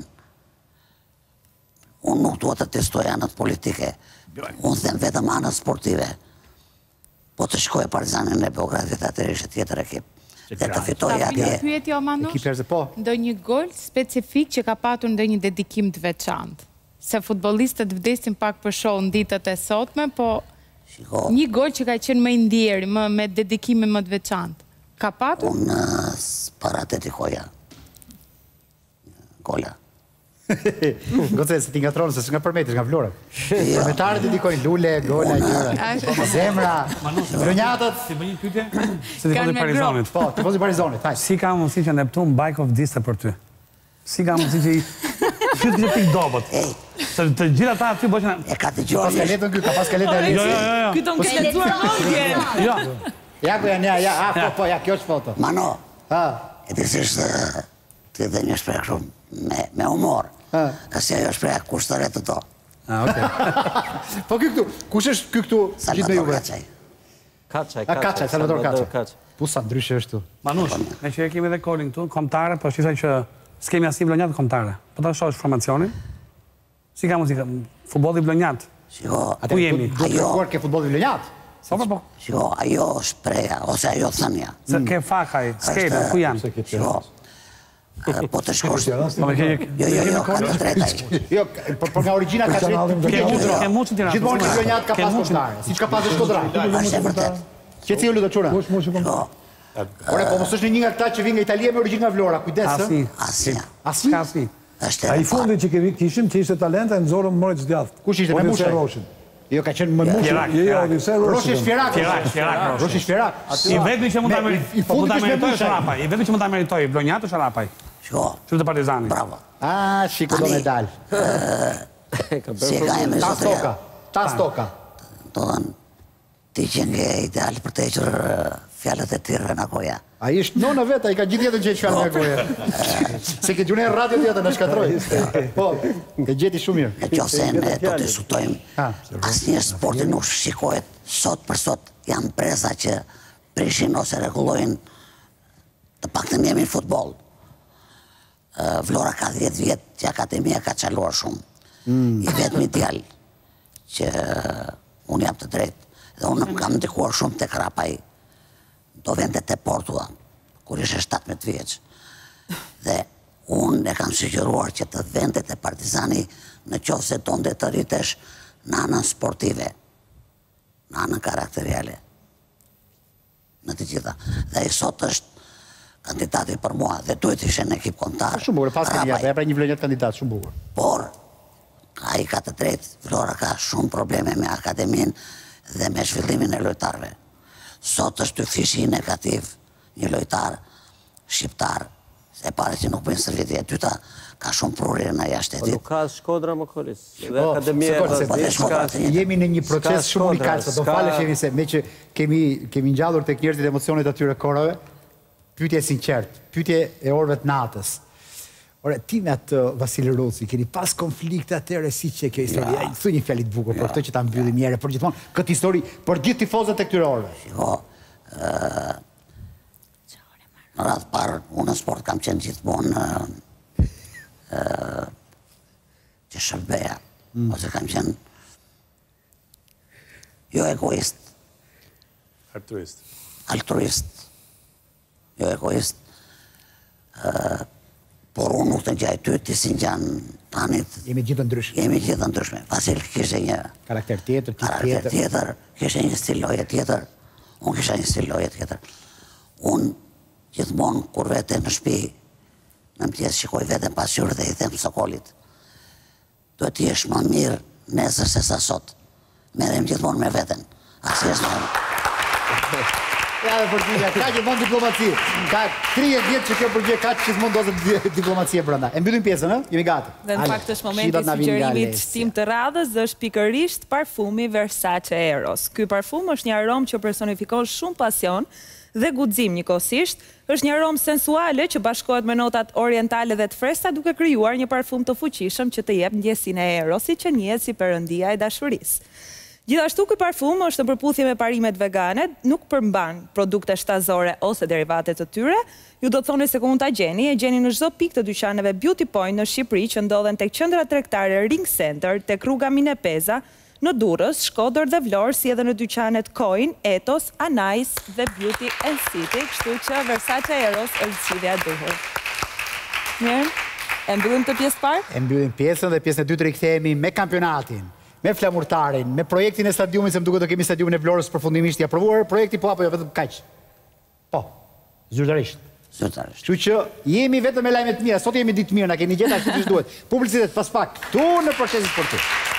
Unë nuk duhet të testoj anët politike. Unë them vetëm anët sportive. Po të shkoj Partizanin e Beogradit atër ishte tjetër ekip. Dhe të fitoj atje. Pyetje o Manush, ndo një gol specifik që ka patur ndo një dedikim të veçantë. Se futbolistët vdesin pak për show në ditët e sotme, po një gol që ka qenë më i ndjeri, me dedikime më të veçantë. Ka patur? Unë s'para të tikoja. Gola. Goce, se ti nga tronë, se s'nga përmetish, nga vlorët. Përmetarët i dikojnë lule, gola, gjëra, zemra, grënjatët. Si bëjnë pytje? Se tifozi Parizonit. Po, tifozi Parizonit, hajtë. Si ka mundësi që Neptun bajk of diste për ty? Si ka mundësi që i qytë që pikë dobët? Se të gjitha ta aty bëjnë... E ka të gjorë. Pas ka letën ky, ka pas ka letën e lesi. Kyton ke letuar mundje. Ja, po, ja, kjo është foto. Mano, e të sishtë të dhe një shprejë shumë me humor. Kasi ajo shprejë kushtore të to. Po këtu, kush është këtu gjithë me juve? Kacaj. Salvatore Kacaj. Pusa ndryshe është tu. Manush, ne që e kemi dhe kolin këtu, komtare, po shqisa që s'kemi asim vlonjatë komtare. Po të shosh formacionin, si ka muzika, futbolli vlonjatë. Ku jemi? Do të rekuar ke futbolli vlonjatë? Shiko, ajo shpreja, ose ajo thënja. Se ke fakaj, skejtë, ku janë? Shiko, po të shkosh... Jo, ka të tretaj. Jo, por nga origina ka qenë... Ke muqën tira. Gjithmonë që vlonjatë ka pas komtare, si që ka pas e Shkodra. Ashtë e vërtet. Që cilë lutë qura? Shiko. Ore, po mos është një nga këta që vinë nga Italia me origina nga Vlora, kujdesë. Asi. A i fundi që kishim, që ishte talenta, e nëzorëm mërit zdjathë. Kush ishte me Mushe? Jo, ka qenë më mushë. Roshi Shfjerak. Roshi Shfjerak. I vetëmi që mund të meritoj Sharapaj. I vetëmi që mund të meritoj Vlonjatë Sharapaj. Shko. Shumë të Partizani. Bravo. Shiko do me dalë. Si e ka e me zotëria. Ta stoka. Do dhënë, ti që nge ideal për të eqër fjallet e tjere në goja. A i është nona veta, i ka gjithë jetën që e fjallet në goja. Se ke gjune radio tjetër në shkatroj. Po, ke gjeti shumë mirë. Në që se ne do të diskutojmë, asë një sporti nuk shikohet sot për sot, janë presa që prishin ose regulojnë të pak të njemi në futbol. Vlora ka 10 vjetë që akademia ka qaluar shumë. I vetëmi djallë që unë jam të drejtë dhe unë kam ndikuar shumë të Krapaj do vendet e Portua, kur ishe 17 vjeç. Dhe unë e kam sugjeruar që të vendet e Partizani në qoftë se donde të rritesh në anën sportive, në anën karakteriale, në të gjitha. Dhe i sot është kandidati për mua dhe duhet ishe në ekip kontar. Shumë bukur, pas ka e pra një vlonjat kandidat, shumë bukur. Por, a i ka të drejtë, Vlora ka shumë probleme me akademin dhe me zhvillimin e lojtarve. Sot është të fishi negativ një lojtar shqiptar Se pare që nuk bëjnë stërvitje, e dyta ka shumë prurje në jashtetit. Nuk ka Shkodra më kolis. Jemi në një proces shumë unikal, do falesh jemi se me që kemi ngjallur tek njerëzit emocionet atyre korave, pyetje sinqert, pyetje e orëve të natës. Ore, ti me atë Vasil Roci, keni pas konflikte atëre si që kjo histori, thu një fjalë të bukur për këtë që ta mbyllim njëherë, për gjithmonë këtë histori për gjithë tifozët e këtyre orëve. Shiko, në radhë parë, unë në sport kam qenë gjithmonë që shërbeja, ose kam qenë jo egoist. Altruist. Jo egoist. Por unë nuk të njaj ty, ti si njën tanit. Jemi gjithë ndryshme. Jemi gjithë ndryshme. Vasil kishe një karakter tjetër, kishe një stil loje tjetër, unë kishe një stil loje tjetër. Unë gjithmonë kur vete në shtëpi, në mëngjes shikoj veten pas qyrë dhe i them Sokolit. Duhet të jesh më mirë nesër se sa sot. Merrem gjithmonë me veten. Asnjë s'më. Ja, dhe për tira, ka gjithmonë diplomaci. Ka 30 vjetë që kjo përgjë ka që gjithmonë dozë diplomacie brenda. E mbyllim pjesën, në? Jemi gati. Dhe në fakt është momenti sugjerimit shtim të radhës dhe është pikërisht parfumi Versace Eros. Ky parfum është një aromë që personifikon shumë pasion dhe guxim njëkohësisht, është një aromë sensuale që bashkohet me notat orientale dhe të freskëta duke krijuar një parfum të fuqishëm që të jep ndjesinë e Erosit që njihet si perëndia e dashurisë. Gjithashtu ky parfum është në përputhje me parimet vegane, nuk përmban produkte shtazore ose derivate të tyre. Ju do të thoni se ku mund ta gjeni, e gjeni në çdo pikë të dyqaneve Beauty Point në Shqipëri që ndodhen tek qendra tregtare Ring Center, tek rruga Minepeza, në Durrës, Shkodër dhe Vlorë, si edhe në dyqanet Coin, Etos, Anais dhe Beauty and City, kështu që Versace Eros është zgjidhja e duhur. Mirë, e mbyllim të pjesë parë? E mbyllim pjesën dhe pjesën e dytë rikthehemi me kampionatin, me flamurtarin, me projektin e stadiumit, se më duket do kemi stadiumin e Vlorës përfundimisht i aprovuar, projekti po apo jo vetëm kaq. Po, zyrtarisht. Kështu që jemi vetëm me lajme të mira, sot jemi ditë mirë, na keni gjetur ashtu siç duhet. Publicitet pas pak këtu në procesin sportiv.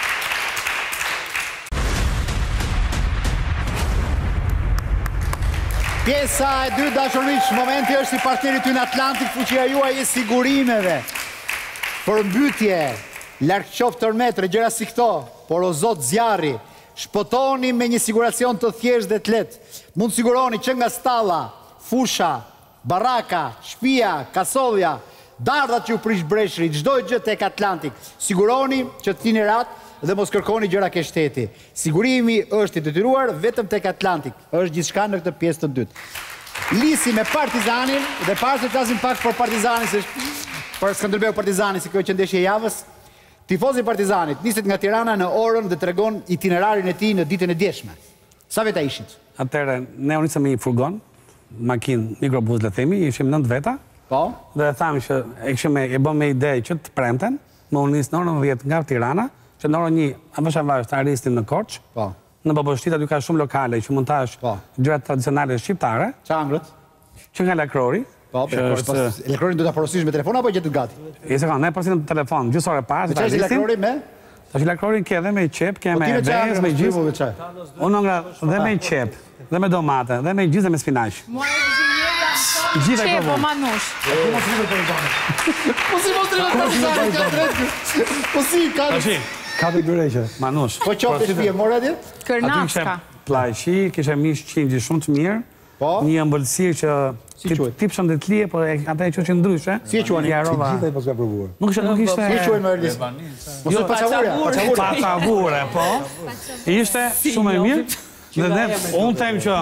Pjesa e dytë, dashur miq, momenti është si partnerit ynë Atlantik, fuqia juaj e sigurimeve. Përmbytje, larg qoftë tërmetre, gjëra si këto, por o zot zjarri, shpëtoni me një siguracion të thjeshtë dhe të lehtë. Mund siguroni që nga stalla, fusha, baraka, shtëpia, kasodhja, dardhat që u prish breshri, çdo gjë tek Atlantik. Siguroni që të tini rat dhe mos kërkoni gjëra ke shteti. Sigurimi është i detyruar vetëm tek Atlantik. Është gjithçka në këtë pjesë të dytë. Lisi me Partizanin dhe para se të flasim pak për Partizanin, për Skënderbeu Partizani, si kjo që ndeshje e javës. Tifozi i Partizanit niset nga Tirana në orën dhe tregon itinerarin e tij në ditën e djeshme. Sa veta ishit? Atëherë ne u nisëm me një furgon, makinë mikrobus le themi, ishim 9 veta. Po. Dhe thamë që e bëm me ide që të premten, më u nis në orën 10 nga Tirana, që në orën 1 avash të arristin në Korçë. Po. Në Baboshtita aty ka shumë lokale që mund tash gjërat tradicionale shqiptare. Çangrët. Që nga Lakrori. Po, Lakrorin do ta porosish me telefon apo gjetë gati? E se ka, ne porosish me telefon, gjysore pas. Çfarë është Lakrori me? Tash Lakrorin ke edhe me qep, ke me vezë, me gjysë. Unë nga dhe me qep, dhe me domate, dhe me gjysë dhe me spinaq. Gjithë e po Manush. Po si mos të Po si ka. Ka të dyreqe. Manush. Po qoftë shtëpi e morë atje? Kërnaska. Pllaqi, kishe mish qingji shumë të mirë. Po. Një ëmbëlsirë që tip shëndetlije, por ata e quajnë ndryshe. Si e quajnë? Gjithaj pas ka provuar. Nuk ishte. Si e quajnë më Erlis? Mos e pacavure, po. Ishte shumë e mirë. Dhe ne, unë tem që...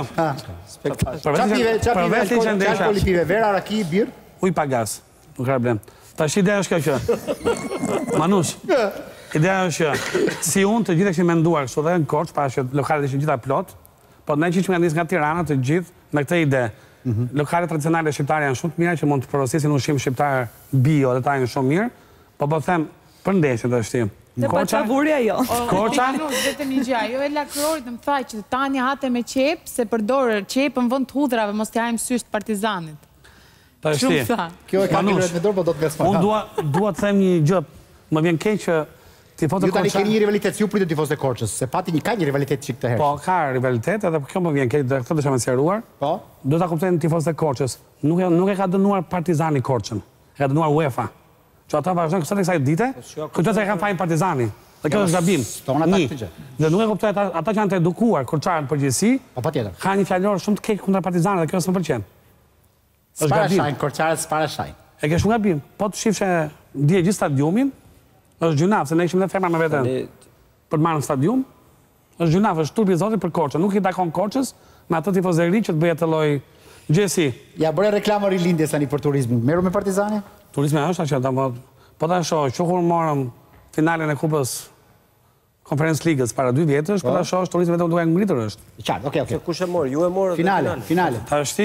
Qapive, vera, raki, birë? Uj pa gas, nuk ka problem. Tash ideja është kjo që... Manush, ideja është që si unë të gjithë këshim menduar, kështu dhe në Korçë, pa që lokalet ishë gjitha plot, po ne që nga nisë nga Tirana të gjithë me këtë ide. Lokalet tradicionale shqiptare janë shumë të mira që mund të përosisin ushqim shqiptar bio dhe ta janë shumë mirë, po them për ndeshje të shtim. Dhe pacavurja jo. Korça? Vetëm një gjë, ajo e Lakrorit më tha që tani hate me qep, se përdorë qepën vend të hudrave, mos t'jajmë sysh të Partizanit. Shumë tha. Kjo e ka mirët me dorë, po do të gaspa. Unë dua të them një gjë, më vjen keq që tifozët Ju tani keni një rivalitet, si ju pritet tifozët e Korçës, se pati ka një rivalitet çik të herë. Po, ka rivalitet, edhe kjo më vjen, këtë të shumë sqaruar. Po. Do ta kuptojnë tifozët e Korçës. Nuk e ka dënuar Partizani Korçën, e ka dënuar UEFA. Që ata vazhdojnë kësaj kësaj dite, kujtohet se e kanë fajin Partizani. Dhe kjo është gabim. Dhe nuk e kuptoj ata që janë të edukuar Korçarët përgjithësi, ka një fjalor shumë të keq kundër Partizanit dhe kjo s'më pëlqen. S'para shajnë, Korçarët s'para shajnë. E ke shumë gabim. Po të shifshe dje gjithë stadiumin, është gjunaf, se ne ishim dhe femra me vetën për të marrë në stadium, është gjunaf, është turpi zotit për Korçën. Nuk i takon Korçës me atë tifozëri që të bëhet të lloj gjësi. Ja bëre reklamë rilindjes tani për turizmin. Merru me Partizani? Turizmi është që po ta shoh, që kur morëm finalen e kupës Conference Ligës para 2 vjetësh, po ta shoh turizmi vetëm duhet ngritur është. Qartë, okay. Kush e mor? Ju e morët finale. Tashti.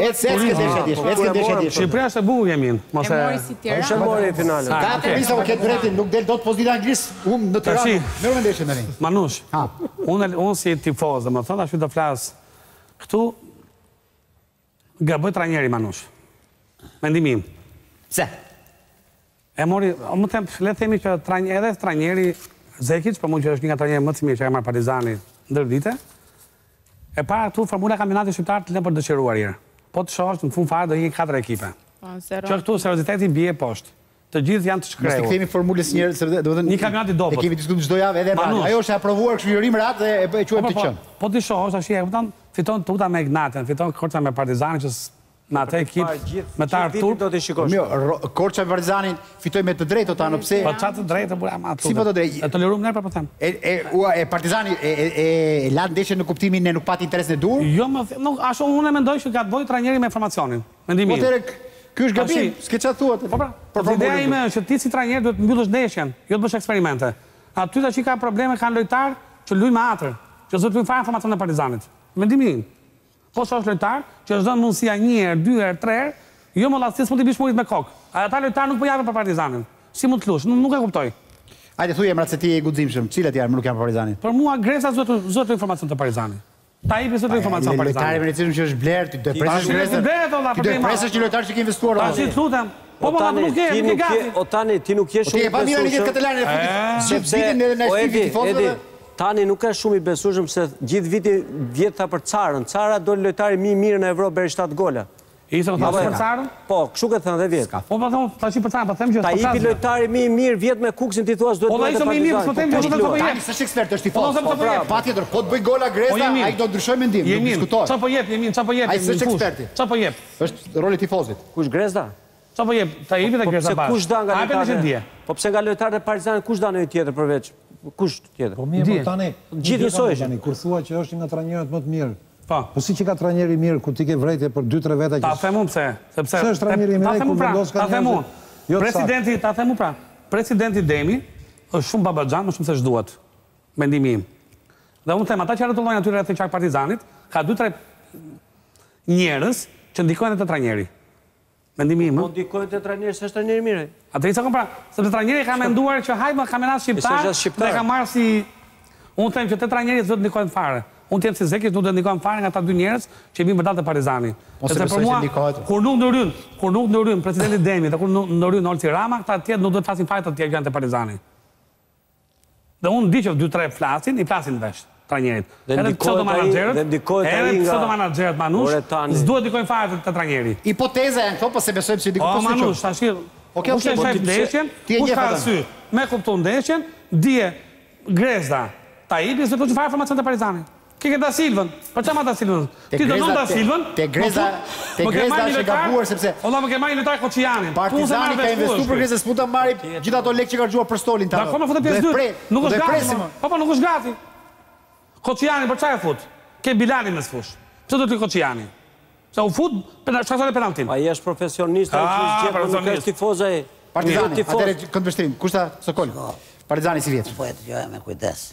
Shqipëria është e bukur Jemin. Mos e mori si Tirana. Kush e mori finalen? Ka të visa ke drejtin, nuk del dot pozitiv anglisht, në Tiranë. Merru me ndeshjen tani. Manush. Unë si tifoz, domethënë ashtu të flas. Këtu gaboj trajneri Manush. Mendimi im. Pse? E mori, më them, le të themi që edhe trajneri Zekic, për mund që është një nga trajnerë më të mirë që ka marrë Partizani ndër vite. E para këtu formula e kampionatit shqiptar të lënë për dëshiruar herë. Po të shohësh në fund fare do jenë 4 ekipe. Që këtu serioziteti bie poshtë. Të gjithë janë të shkrehur. Mos të kthemi formulës një herë, do të thënë një kampionat i dobët. E kemi diskutuar çdo javë edhe ajo është e aprovuar kështu jurim rat dhe e quajmë të qen. Po ti shohësh tash e kupton, fiton tuta me Ignatin, fiton Korça me Partizanin që me atë ekip, me ta Artur do të shikosh. Mirë, Korça me Partizanin fitoi me të drejtë ta në pse? Po çfarë të drejtë bura ma atë. Si po të drejtë? E toleruam ne po them. E Partizani e la ndeshjen në kuptimin ne nuk pati interesin e dur? Jo, nuk ashtu unë mendoj që gatboi trajneri me informacionin. Mendimi. Po tek ky është gabim, s'ke çfarë thuat. Po pra. Ideja ime është që ti si trajner duhet mbyllësh ndeshjen, jo të bësh eksperimente. Aty tash ka probleme kanë lojtar që luajnë me atër, që s'do të fare informacion e Partizanit. Mendimi im. Po shosh lojtar që është dhënë mundësia 1 herë, 2 herë, 3 herë, jo më lastis mund të bish murit me kokë. Ata lojtar nuk po japin për Partizanin. Si mund të lush? Nuk e kuptoj. Hajde thuaj emrat se ti je guximshëm. Cilat janë nuk janë për Partizanin? Për mua Gresa zot informacion të Partizanit. Ta i besoj informacion për Partizanit. Lojtari vërtetësisht që është bler, ti do të presësh Gresën. Ti do të presësh një lojtar që ke investuar. Tash i lutem. Po nuk je, nuk je gati. O tani ti nuk je shumë i besueshëm. Ti e pa mirë në këtë Katalanë e futit. Sepse edhe në tifozëve Tani nuk ka shumë i besueshëm se gjithë vjet tha për Carën. Cara doli lojtari më i mirë në Evropë beri 7 gola. Ishte më thashë për Carën? Po, kështu që thënë edhe vjet. Po po them tash për Carën, po them që ta ipi lojtari më i mirë vjet me Kuksin ti thua duhet të bëhet. Po ishte më i mirë, po them që do të bëj. S'është ekspert, është tifoz. Patjetër, po të bëj gola Gresa, ai do ndryshoj mendim, nuk diskutohet. Çfarë po jep, Jemin, çfarë po jep? Ai s'është eksperti. Çfarë po jep? Është roli i tifozit. Kush Gresa? Çfarë po jep? Ta ipi te Gresa bash. Kush dan nga lojtarët? Po pse nga lojtarët e Partizanit kush dan një tjetër përveç? Kush tjetër? Po mirë, tani. Gjithë njësojshin. Kur thua që është një nga trajnerët më të mirë. Po si që ka trajneri mirë kur ti ke vrejtje për 2-3 veta që... Ta themu pse? Pse është trajneri mirë kur vendos ka njerëzit? Presidenti, ta themu pra, presidenti Demi është shumë babaxhan, më shumë se ç'duhet. Mendimi im. Dhe unë them, ata që rrotullojnë aty rreth çak Partizanit, ka 2-3 njerëz që ndikojnë te trajneri. Mendimi im. Po ndikojnë te trajneri, s'është trajneri mirë. Atë i thon pra, sepse trajneri ka menduar që hajmë kampionat shqiptar dhe ka marrë si unë them që te trajneri do të ndikojnë fare. Unë them se Zekic nuk do të ndikojnë fare nga ata dy njerëz që vinë vërtet te Partizani. Sepse për mua kur nuk ndryn presidenti Demi dhe kur nuk ndryn Olci Rama, ata të tjerë nuk do të flasin fare të tjerë janë te Partizani. Dhe unë di që 2-3 flasin, i flasin vesh trajnerit. Edhe pseudo-manaxherët Manush, s'duhet ndikojnë fare te trajneri. Hipoteza janë këto, po se besojmë se ndikojnë. Po Manush, tash kush e shef ndeshjen, kush ka sy, me kupton ndeshjen, dije Gresa, ta ipi se do të fare informacion te Partizani. Ke Da Silvën, për çfarë Da Silvën? Ti do non Da Silvën? Te Gresa është gabuar sepse Allah më ke marrë lojtar Koçianin. Partizani ka investuar për Gresën, s'mund ta marrë gjithë ato lekë që ka xhuar për stolin ta. Dakor, më futet pjesë dytë. Nuk është gati. Po nuk është gati. Koçiani për çfarë fut? Ke Bilalin në sfush. Pse do të Koçiani? Se u fut për çfarë penaltin? Ai është profesionist, ai nuk është tifoz ai. Partizani, atëre këndvështrim, kushta Sokol. Partizani si vjet. Po e dëgjoj me kujdes.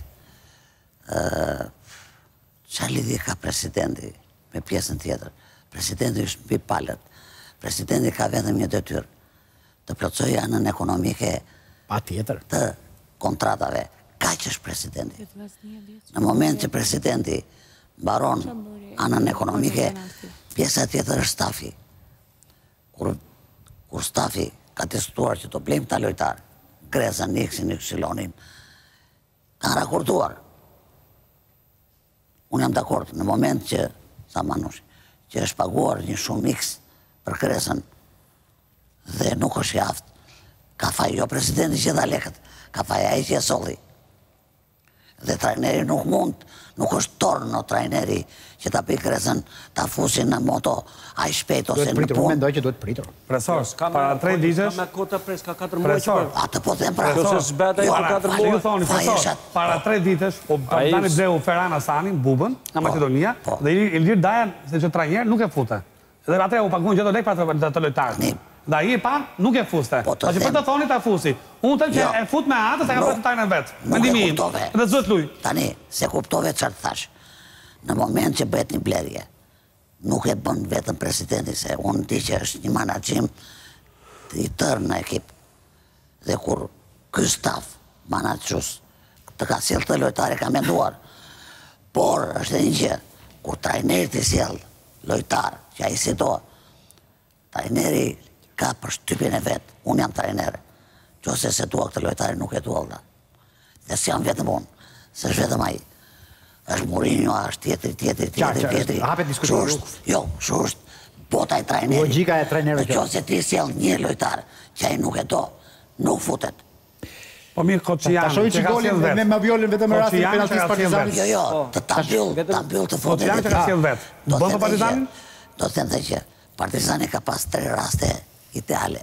Çfarë lidhje ka presidenti me pjesën tjetër? Presidenti është mbi palët. Presidenti ka vetëm një detyrë, të plotësojë anën ekonomike patjetër të kontratave. Kaq është presidenti. Në moment që presidenti mbaron anën ekonomike, pjesa tjetër është stafi. Kur stafi ka testuar që të blejmë ta lojtar, Gresa, Niksin, Yksilonin, kanë rakorduar. Unë jam dakord, në moment që, sa Manush, që është paguar një shumë X për Kresën dhe nuk është jaftë, ka faj jo presidenti që dha lekët, ka faj ai që e solli. Dhe trajneri nuk mund, nuk është tornë në trajneri që ta pi Kresën, ta fusin në moto, a i shpejt ose në punë. Mendoj që duhet pritur. Profesor, para 3 ditësh... Ka me kota pres, ka 4 muaj që për... Atë po them pra. Ju thoni, profesor, para 3 ditësh, Dani Breu Ferhan Hasanin, Bubën, në Macedonia, dhe Ilir Dajan, se që trajner, nuk e fute. Dhe atëre u paguën gjithë lek për të lojtarë. Dhe i pa, nuk e fuste. Pa që për të thoni të fusi. Unë të që e fut me atë, se ka për të tajnë e vetë. Mendimi im. Dhe zëtë luj. Tani, se kuptove që të thash. Në moment që bëhet një blerje, nuk e bën vetëm presidenti, se unë di që është një managjim i tërë në ekip. Dhe kur ky staf, managjus, të ka sjellë të lojtare, ka menduar. Por, është e një gjë, kur trajnerit i sjellë lojtar, që a i si do, trajneri ka për shtypjen e vetë, unë jam trajnere, që ose se dua këtë lojtare nuk e dua vëlla. Dhe si jam vetëm unë, se është vetëm ai. Është Mourinho, është tjetri. Hapet diskutim. Jo, është bota e trajnerit. Logjika e trajnerëve. Që ose ti sjell një lojtar që ai nuk e do, nuk futet. Po mirë, Koçian, ta shohim që golin me violin vetëm në rastin e penaltisë Partizanit. Jo, ta mbyll të fundit. Koçian që ka sjell vet. Bën për Partizanin? Do të them që Partizani ka pas 3 raste ideale.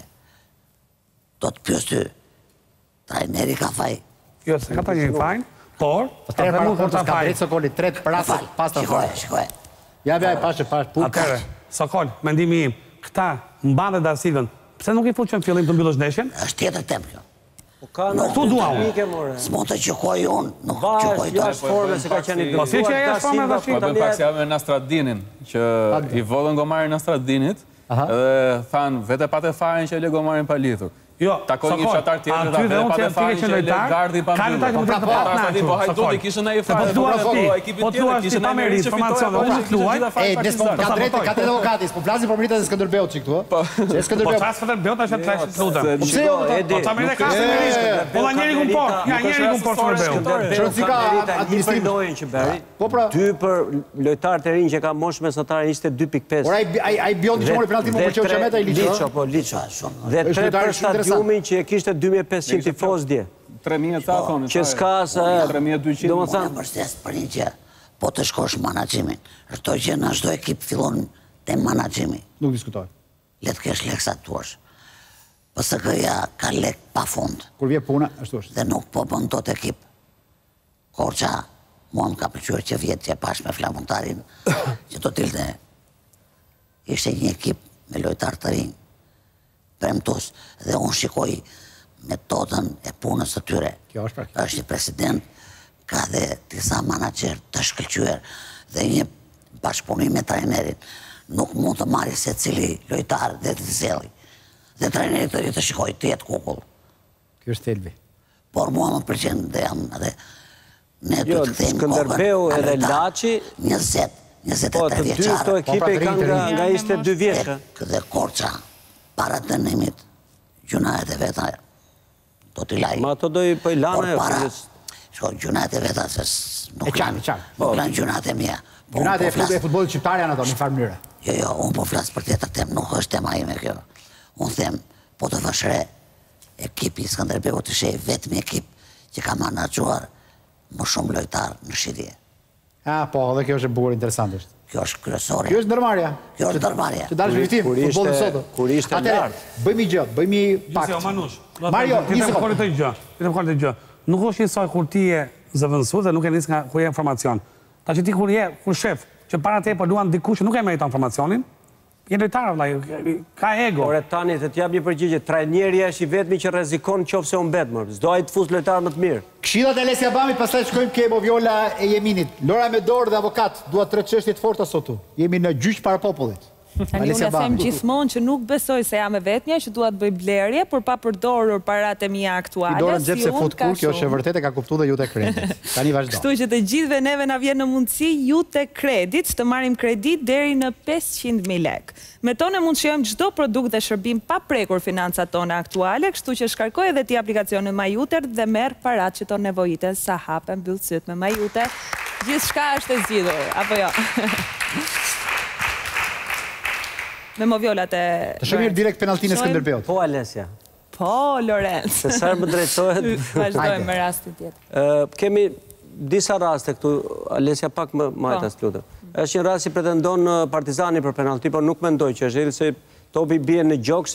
Do të pyes ty, trajneri ka faj? Jo, se ka trajneri fajn, por... 3 para portës ka drejtë Sokoli, 3 prasë pas të fajn. Shikoj. Ja bja e pashe. Atere, Sokol, mendimi im, këta mban dhe Dasilën, pse nuk i fuqën në fillim të mbyllësh ndeshjen? Është tjetër temë kjo. Tu dua unë. S'mon të qëkoj unë, nuk qëkoj të. Po si që e është forme dhe shi? Po bën pak si me Nastradinin, që i vodën gomarin Nastradinit, edhe thanë, vete pate fajnë që e le gomarin pa lidhur. Jo, takoj një qatar tjetër dhe vete pate fajnë që e le gardi pa mbyllur. Po hajduti kishën e i fajnë. Po thua ti pa meri informacion, unë të luaj. Ka të avokatis, po flasin për Meritas e Skënderbeut që këtu. Po qas Skënderbeut është të flashit të lutem. Po pse jo? Po ta meri ka se meri. Po la njeri kum por, ja njeri kum por Skënderbeut. Shërësika administrimdojnë që beri. Ty për lojtarët e rinj që ka moshë mesatare ishte 2.5. Por ai bjondi që mori penalti më përqeu që meta i Liço. Dhe 3 për stadiumin që e kishte 2500 tifoz dje. 3000 ta thonë. Që s'ka se... 3200. Do më thënë... Unë mërstes për një që po të shkosh managjimin. Është që në çdo ekip fillon te managjimi. Nuk diskutoj. Le të kesh leksa tuash. PSG-ja ka lek pa fund. Kur vje puna, ashtu është. Dhe nuk po bën dot ekip. Korça, mua më ka pëlqyer që vjet që pash me flamuntarin që do tilte. Ishte një ekip me lojtar të rinj, premtus, dhe unë shikoj metodën e punës të tyre. Kjo është praktik. Është një president, ka dhe disa manager të shkëlqyer dhe një bashkëpunim me trajnerin. Nuk mund të marri se cili lojtar dhe të zeli. Dhe trajneri të rritë të shikoj të jetë kukull. Kjo është thelbi. Por mua më pëlqen dhe jam edhe ne du të kthejmë Skënderbeu edhe Laçi 23 vjeçare. Po të dy ekipe kanë nga ishte 2 vjeçë. Dhe Korça, para të nëmit, gjunajet e veta, do t'i laj. Ma ato do i po i lana e... Shko, gjunajet e veta, se nuk lanë gjunajet e mija. Gjunajet e futbolit qiptar janë ato, një farë mënyre. Jo, unë po flasë për tjetër tem, nuk është tema ime kjo. Unë them, po të vëshre, ekipi Skënderbeu të shej vetëm ekip që ka managjuar më shumë lojtar në shqitje. Po, dhe kjo është e bukur interesant është. Kjo është kryesorja. Kjo është ndërmarja. Kjo është ndërmarja. Që dalë shviftim, futbolin sotë. Kur ishte lartë. Bëjmë i gjë, bëjmë i pakt. Mario, një sekundë. Nuk është njësoj kur ti je zëvënësu dhe nuk e njës nga ku je informacion. Ta që ti kur je, kur shef, që para te për luan diku që nuk e meriton informacionin, je lojtarë, vëllai, ka ego. Ore tani, të t'jap një përgjigje, trajneri është i vetmi që rrezikon qofse unë bet më. S'do ai të fus lojtarë më të mirë. Këshillat e Lesi Abamit, pastaj shkojmë ke Moviola e Jeminit. Lora Medor dhe avokat, dua 3 çështje të forta sotu. Jemi në gjyq para popullit. Tani unë them gjithmonë që nuk besoj se jam e vetmja që duhet bëj blerje, por pa përdorur paratë mia aktuale. I dorën xhep se fut kur, kjo është e vërtetë, ka kuptuar dhe ju te kredit. Tani vazhdo. Kështu që të gjithëve neve na vjen në mundësi ju te kredit të marrim kredit deri në 500.000 lekë. Me tonë mund të shijojmë çdo produkt dhe shërbim pa prekur financat tona aktuale, kështu që shkarkoj edhe ti aplikacionin Majuter dhe merr paratë që të nevojiten sa hape mbyll syt me Majuter. Gjithçka është e zgjidhur, apo jo? Me moviolat e... Të shëmir direkt penaltin e Skënderbeut. Po, Alesja. Po, Lorenz. Se sarë më drejtohet... Vazhdojmë me rastin tjetër. Kemi disa raste këtu, Alesja pak më majtas të lutem. Është një rast që pretendon Partizani për penalti, por nuk mendoj që është, se topi bie në gjoks,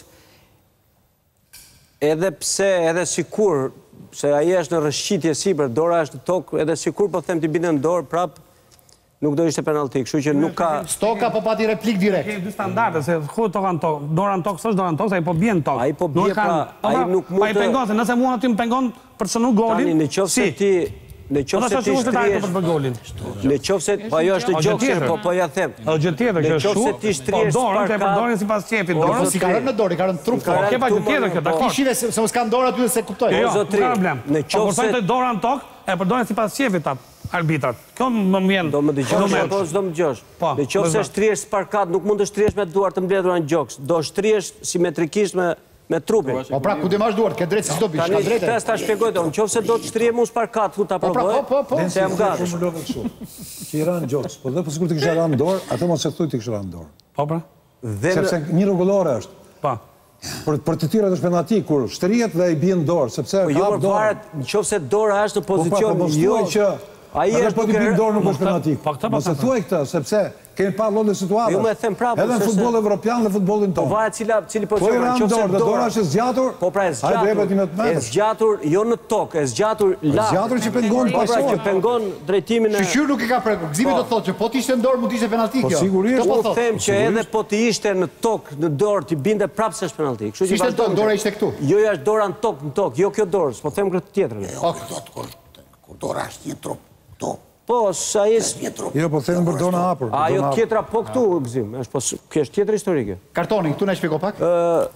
edhe pse, edhe sikur, se aje është në rëshqitje sipër, dora është në tokë, edhe sikur po them t'i bine në dorë, prap, nuk do ishte penalti, kështu që nuk ka... Stoka po pati replik direkt. Kemi dy standarde, se ku toka në tokë, dora në tokë, s'është dora në tokë, se ai po bie në tokë. Ai po bie pra, ai nuk mund të... Pa i pengon, se nëse mund aty më pengon për shënu golin, si? Në qofë se ti shtriesh... Në qofë se... Po ajo është në gjokë, po ja them. Në gjë tjetër, kjo është shu, po dorën, ke përdorin si pas qepit, dorën. Po si ka rënë në dorë, ka rënë trup. Ke pa gjë tjetër kjo, dakor. Ti shive se mos kanë dorë aty dhe se kuptoj. Jo, nuk ka problem. Po kursojnë të dora në tokë, e përdorin si pas qepit arbitrat. Kjo më vjen. Do më dëgjosh, apo s'do më dëgjosh. Në qofë se shtriesh sparkat, nuk mund të shtriesh me duart të mbledhura në gjoks. Do shtriesh simetrikisht me trupin. Po pra, ku ti mash duart, ke drejtë si s'do bish, ka drejtë. Tani, ta shpjegoj do, në qofë se do të shtrije mu sparkat, ku ta provoj, se jam gati. Që i ranë gjoks, po dhe për sikur të kisha ranë dorë, atë mos e thuj të kisha ranë dorë. Po pra? Sepse një rregullore është. Pa. Për të tjera të shpenati, kur shtrijet dhe i bjen dorë, sepse hap dorë. Në qofë se dora është në pozicion, jo... Aje është duke bjen dorë nuk është penalti. Mos e thuaj këtë, sepse kemi pa lloj situatës. Jo më them prapë. Edhe në futboll evropian dhe futbollin tonë. Po varet cili pozicion. Po i ranë dorë, dhe dora është e zgjatur. Po pra e zgjatur, jo në tokë, e zgjatur lart. Zgjatur që pengon pasojë. Që pengon drejtimin e... Shqyr nuk e ka prekur. Gzimi do të thotë që po t'ishte në dorë, mund t'ishte penalti kjo. Po sigurisht. Po them që edhe po t'ishte në tokë, në dorë, t'i binde prapë se është penalti. Ishte në tokë, dora ishte këtu. Jo, është dora në tokë, jo kjo dorë, po them këtë tjetrën. Kur dora është një trup, to. Po, sa jesë... Jo, po thejmë për dorë në hapur. Ajo tjetra po këtu, Gzim. Kjo është tjetër historike. Kartoni, këtu në e shpjego pak?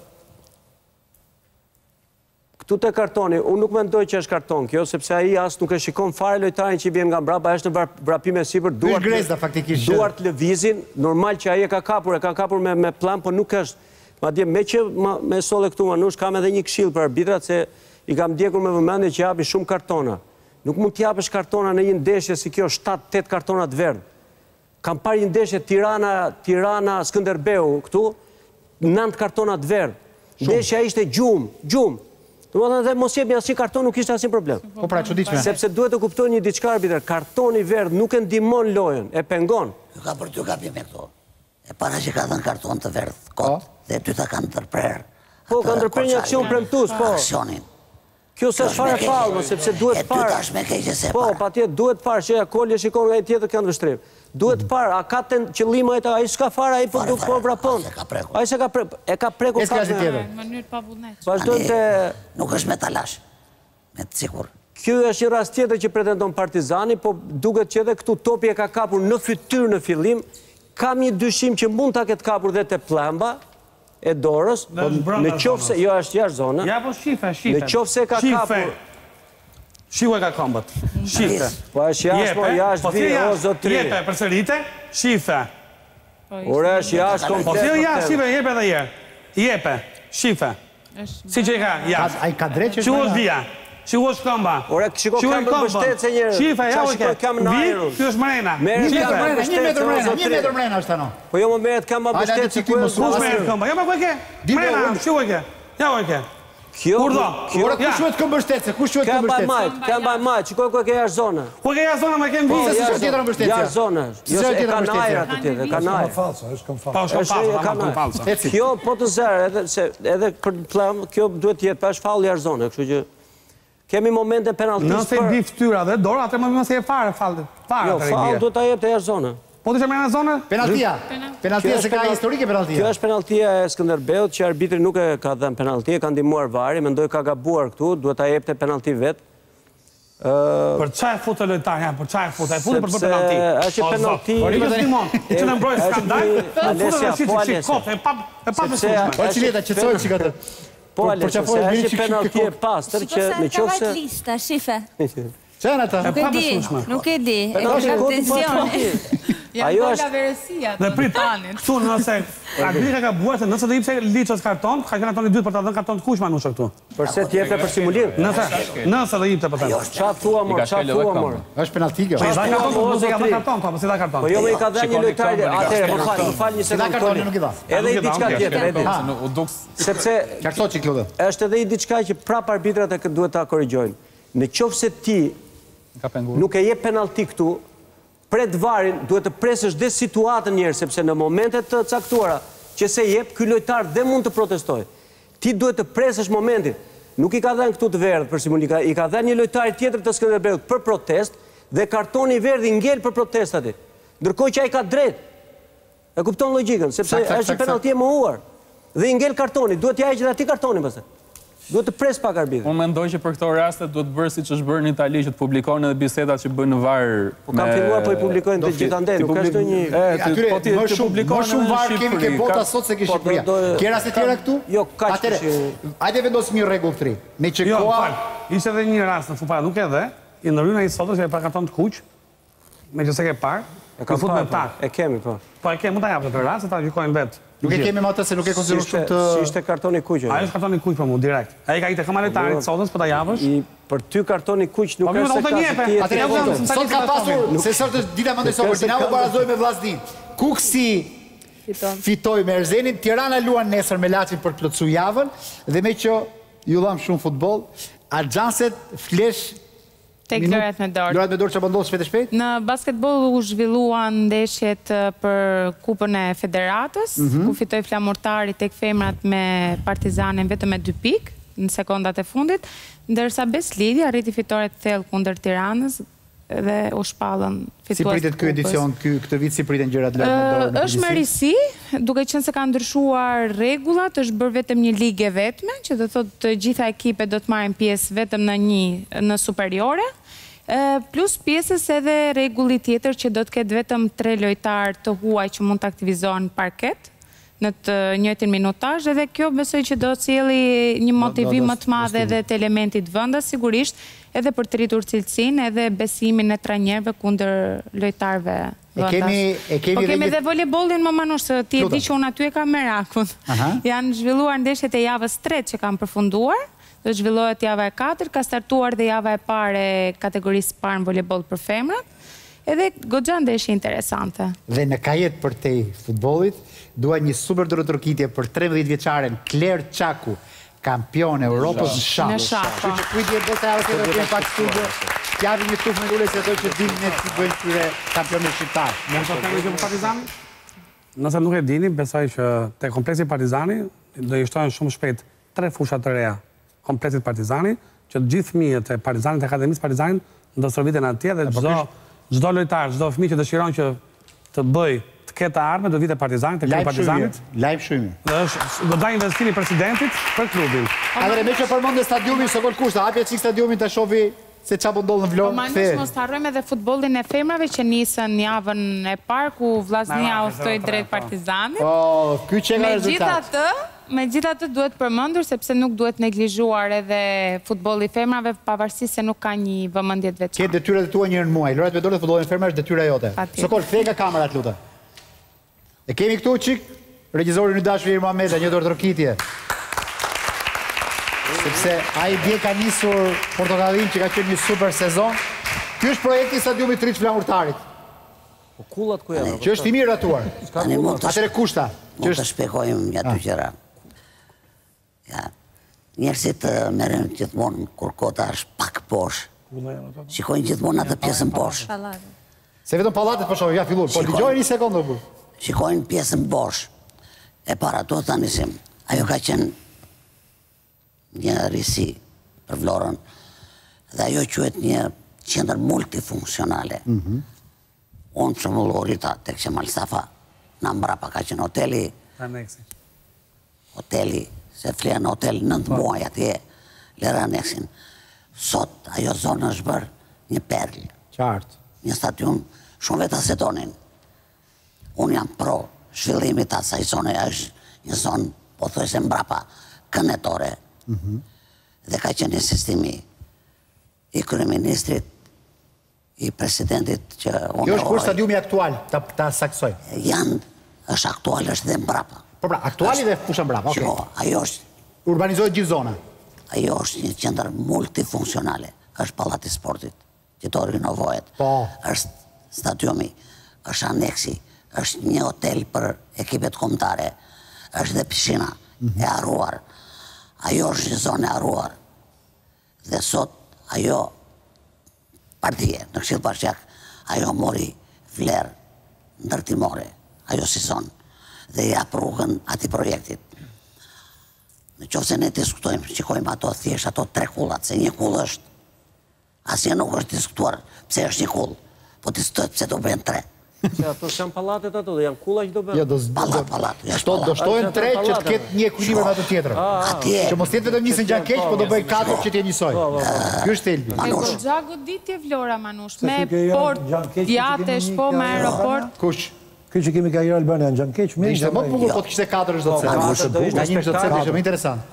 Këtu te kartoni, unë nuk mendoj që është karton kjo, sepse aji asë nuk e shikon fare lojtarin që i bjen nga mbrapa, është në vrapime sipër, duart lëvizin, normal që aji e ka kapur me plan, po nuk është. Ma dje, me që me sole këtu Manush, kam edhe një këshill për arbitrat, se i kam ndjekur me vëmendje që japi shumë kartona. Nuk mund t'japësh kartona në një ndeshje si kjo 7-8 kartonat verdh. Kam parë një ndeshje Tirana Skënderbeu këtu, 9 kartonat verdh. Ndeshja ishte gjumë. Domethënë dhe mos jepni asnjë karton nuk ishte asnjë problem. Po pra çuditshme. Sepse duhet të kuptoni një diçka arbitër, kartoni verdh nuk e ndihmon lojën, e pengon. Ju ka për ty kapje me këto. E para që ka dhënë karton të verdh kot dhe dyta kanë ndërprer. Po kanë ndërprer një aksion premtues, po. Aksionin. Kjo se është fare fallë, sepse duhet parë... E ty tash me keqe se Po, parë. pa tjetë, duhet parë, që Kolli e shikon nga i tjetër kënë vështrim. Duhet parë, a ka të qëllima e ta, a i s'ka fare, a i po vrapon. A i se ka preku. E ka preku pas në mënyrë pavullnetshme. Vazhdojnë të... Nuk është me talash, me të sikur. Kjo është një rast tjetër që pretendon Partizani, po duket që edhe këtu topi e ka kapur në fytyrë në fillim, kam një dyshim që mund ta ketë kapur dhe të plamba, e dorës, në qofë se, jo është jashtë zona, ja po shife, në qofë se ka kapur... Shive ka kombët, shife. Po është jashtë, po jashtë vi, o zotri. Jepe, përsërite, shife. Ure është jashtë komplet. Po fjellë jashtë, shife, jepe dhe jerë. Jepe, shife. Si që i ka, jashtë. A i ka drejtë që është vija. Shiko shkëmba. Ore, shiko këmbë bështetë se njërë. Shifa, ja u ke. Vi, kjo është mrena. Një metër mrena është tano. Po jo më meret këmbë bështetë se kuj Kus meret këmba? Ja, ku e ke? Mrena, shiko e ke. Ja u e ke. Kurdo? Ore, ku shuhet këmbë bështetë? Ku shuhet këmbë bështetë? Këmbë majtë, shiko ku e ke jashtë zona. Ku e ke jashtë zona, me kem vi. Se si shuhet tjetër në bështetë? Jashtë zona. E ka najra të tjetër, ka najra. është falsa. Kjo po të zërë, edhe për plam, kjo duhet jetë, pa është falë jashtë zona, kështu që kemi momente penaltisë për... Nëse i di ftyra dhe dorë, atër më se e fare falë. Jo, falë duhet ta jep të jashtë zona. Po të që mërë në zonë? Penaltia. Penaltia se ka historike penaltia. Kjo është penaltia e Skënderbeut, që arbitri nuk e ka dhënë penalti, e ka ndihmuar vari, mendoj ka gabuar këtu, duhet ta jep të penalti vetë. Për qa e futë lojtar, për qa e futë? E futë për penalti. Sepse është penalti... Por i këtë dimon, që në mbrojë skandal, në futë në si kote, e pa përshkushme. Po që leta, që thojë që këtë... Po, Alesja, se është penalti e pastër që në qofë se... lista, shife. Që janë ata? Nuk e di. E ka atensione. Janë dolla verësia. Dhe prit, këtu nëse Agrika ka buar se nëse do jep se liçës karton, ka qenë kartoni i dytë për ta dhënë karton të kuq Manush këtu. Përse të jepte për simulim? Nëse do jepte për ta. Çfarë thua më? Çfarë thua më? Është penalti kjo. Po i karton, po i ka dhënë karton, po si dha karton. Po jo më i ka dhënë një lojtar, atëherë më fal një sekondë. Edhe i diçka tjetër, edhe. Sepse Qartoçi këtu. Është edhe i diçka që prap arbitrat e duhet ta korrigjojnë. Në qoftë se ti nuk e jep penalti këtu, pret varin, duhet të presësh dhe situatën njerë, sepse në momentet të caktuara që se jep, ky lojtar dhe mund të protestoj. Ti duhet të presësh momentin. Nuk i ka dhenë këtu të verdh për simulika, i ka dhenë një lojtar tjetër të Skënderbeut për protest dhe kartoni i verdh i ngel për protestat. Ndërkohë që ai ka drejt. E kupton logjikën, sepse është penalti e mohuar. Dhe i ngel kartoni, duhet t'ja heqë dhe ati kartoni pastaj. Duhet të pres pak arbitrin. Unë mendoj që për këto raste duhet bërë siç është bërë në Itali, që të publikojnë edhe bisedat që bëjnë në VAR. Po kam filluar po i publikojnë të gjithandej, nuk është një... Më shumë VAR kemi ke bota sot se ke Shqipëria. Ke raste tjera këtu? Jo, kaq që... Hajde vendosim një rregull të ri. Me që koha... Ishte edhe një rast në futboll, nuk edhe, i ndryna i sotës që e pa karton të kuq, me që se ke parë, e kemi, po. Po e kemi, mund ta japë për rast, se ta gjykojnë vetë. Nuk e kemi më atë se nuk e konsideruar shumë të... Si ishte kartoni kuq. Ai është kartoni kuq për mua direkt. Ai ka itë kamaletarit sotës për ta japësh. Për ty kartoni kuq nuk është se ka ti e sot ka pasur, se sot është dita më ndësor, Dinamo barazoi me Vllaznin. Kuksi fitoi me Erzenin, Tirana luan nesër me Laçin për të plotsuar javën dhe me që ju dham shumë futboll, Arxhanset flesh tek lojrat me dorë. Lojrat me dorë që bëndohë shpejt e shpejt? Në basketbol u zhvilluan ndeshjet për kupën e federatës, ku fitoi Flamurtari tek femrat me Partizanin vetëm me 2 pikë në sekondat e fundit, ndërsa Beslidi arriti fitore të thellë kundër Tiranës dhe u shpallën fitues. Si pritet ky edicion, këtë vit si priten gjërat lojrat me dorë? Është me risi, duke qenë se ka ndryshuar rregullat, është bërë vetëm një ligë e vetme, që do thotë të gjitha ekipet do të marrin pjesë vetëm në superiore. Plus pjesës edhe rregulli tjetër që do të ketë vetëm 3 lojtarë të huaj që mund të aktivizohen parket në të njëjtin minutazh, edhe kjo besoj që do të sjellë një motivim më të madh edhe të elementit vendas, sigurisht, edhe për të rritur cilësinë edhe besimin e trajnerëve kundër lojtarëve vendas. Po kemi edhe volebollin më Manush, se ti e di që unë aty e kam merakun. Janë zhvilluar ndeshjet e javës 3 që kanë përfunduar. Do zhvillohet java e 4, ka startuar dhe java e parë e kategorisë parë në voleboll për femrat, edhe goxha ndeshje interesante. Dhe në kajet për te futbollit, dua një super dorëtrokitje për 13 vjeçaren Kler Çaku, kampione Europës në shah. Në shah, po. Që kujt jetë bota javës tjetër të pak studio, t'japim një tuf me lule se ato që dinë ne si bëjnë këtyre kampionë shqiptar. Mund të kemi që për Partizani? Nëse nuk e dini, besoj që te kompleksi Partizani do i shtojnë shumë shpejt 3 fusha të reja kompleksit Partizani, që të gjithë fëmijët e Partizanit, e akademisë Partizanit, do shërbiten atje dhe çdo lojtar, çdo fëmijë që dëshiron që të bëj të ketë armë, do vitë Partizanit, të ketë Partizanit. Lajm shumë. Do daj investimi presidentit për klubin. Adre me që përmendë stadiumin, se gol kushta, hapje çik stadiumin të shofi se qa po ndodh në Vlorë. Po Manush, mos të harrojmë edhe futbollin e femrave që nisën javën e parë, ku Vllaznia udhtoi drejt Partizanit. Po, ky që ka rezultat. Megjithatë duhet përmendur sepse nuk duhet neglizhuar edhe futbolli i femrave, pavarësisht se nuk ka një vëmendje të veçantë. Ke detyrat e tua një herë në muaj. Lojrat me dorë të futbollit femrave është detyra jote. Sokol, kthej nga kamerat lutem. E kemi këtu çik regjisorin i dashur Ilir Muhamedi, një dorëtrokitje. Sepse ai dje ka nisur Portokallin që ka qenë një super sezon. Ky është projekti i stadiumit të ri të Flamurtarit. Po kullat ku janë? Që është i miratuar. Atëre kushta. Mund të shpjegojmë një aty gjëra. Njerëzit merren gjithmonë kur kota është pak poshtë. Shikojnë gjithmonë atë pjesën poshtë. Se vetëm pallatet po shohin, ja filluan. Po dëgjoj një sekondë bu. Shikojnë pjesën poshtë. E para do ta nisim. Ajo ka qenë një risi për Vlorën dhe ajo quhet një qendër multifunksionale. Unë për shembull Orita tek Qemal Safa, na mbrapa ka qenë hoteli. Hoteli, se fleja në hotel 9 muaj atje, lera aneksin. Sot, ajo zonë është bërë një perlë. Qartë. Një stadium shumë vetë asetonin. Unë jam pro zhvillimit asaj zone, është një zonë, po thojse mbrapa, kënetore. Dhe ka qenë insistimi i kryeministrit, i presidentit që unë... Kjo është kur stadiumi aktual, ta saksoj? Është aktual, është dhe mbrapa. Po pra, aktuali dhe fusha mbrapa, okej. Ajo është... Urbanizohet gjithë zona? Ajo është një qendër multifunksionale. Është pallati i sportit, që to rinovohet. Është stadiumi, është aneksi, është një hotel për ekipet kombëtare, është dhe piscina e harruar. Ajo është një zonë e harruar. Dhe sot ajo partije në Këshill Bashkiak, ajo mori vlerë ndërtimore, ajo si zonë, dhe jap rrugën atij projektit. Në qoftë se ne diskutojmë, shikojmë ato thjesht ato 3 kullat, se një kull është, asnjë nuk është diskutuar pse është një kull, po diskutohet pse do bëhen 3. Se ato janë pallatet ato, dhe janë kulla që do bëhen. Pallat. Do shtohen 3 që të ketë një ekuilibër me ato tjetrën. Që mos jetë vetëm nisën gjanë keq, po do bëjë 4 që të jenë njësoj. Ky është thelbi. Me goxha goditje Vlora Manush, me port, djatesh, po me aeroport. Kush? Ky që kemi ka hyrë Albania në gjanë keq, mirë. Ishte më bukur po të kishte 4 çdo cep. Nga një çdo cep ishte më interesant.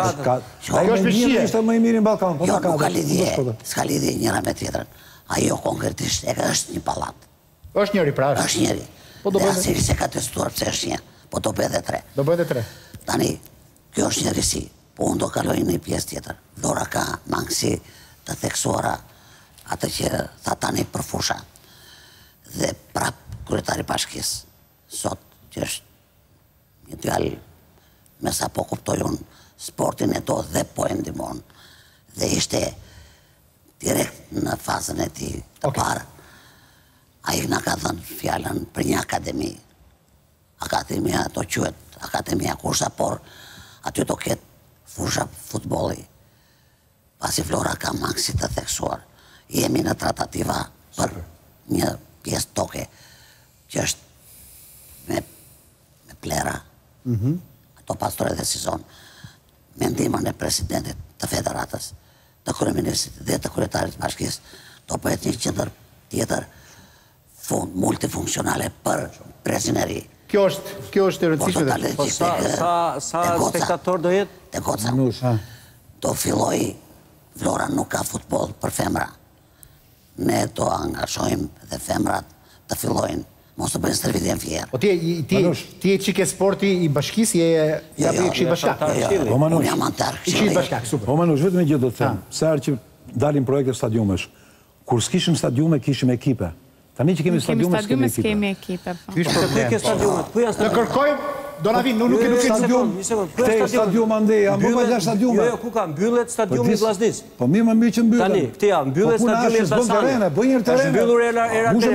Ajo është vështirë. Ishte më i miri në Ballkan, po ka. Jo, nuk ka lidhje. S'ka lidhje njëra me tjetrën. Ajo konkretisht është një pallat. Është njëri pra. Është njëri. Dhe asnjëri se ka testuar pse është një, po do bëhet edhe 3. Do bëhet edhe 3. Tani, kjo është një risi, po unë do kaloj në një pjesë tjetër. Vlora ka mangësi të theksuara atë që tha tani për fusha. Dhe prap kryetari bashkisë, sot që është një djalë, me sa po kuptoj unë, sportin e do dhe po e ndihmon. Dhe ishte direkt në fazën e tij të parë. Ai na ka thënë fjalën për një akademi. Akademia do quhet Akademia Kursa, por aty do ketë fusha futbolli. Pasi Vlora ka mangësi të theksuar, jemi në tratativa për një pjesë toke që është me plera. Ato pastore dhe si zonë. Me ndihmën e presidentit të federatës, të kryeministit dhe të kryetarit të bashkisë, do bëhet një qendër tjetër multifunksionale për prezineri. Kjo është e rëndësishme. Po sa spektator do jetë? Te goca. Do filloj, Vlora nuk ka futboll për femra. Ne do angazhojmë dhe femrat të fillojnë, mos të bëjnë stërvitje në fjerë. Po ti e qike sporti i bashkisë, ja për i Këshillit Bashkiak. Unë jam antar Këshillit Bashkiak, super. Po Manush, vetëm e gjithë do të them, se arë që dalin projekte stadiumesh, kur s'kishim stadiume, kishim ekipe. Tani që kemi stadiume, s'kemi ekipe. Ky është problem. Në kërkojmë, do na vinë, nuk e stadium. Këte e stadium andeja, më bëjnë stadiume. Jo, ku ka mbyllet stadiumi i Vllaznis. Po mirë më mirë që mbyllet. Tani, këte ja, mbyllet stadiumi i Elbasanit. Është mbyllur era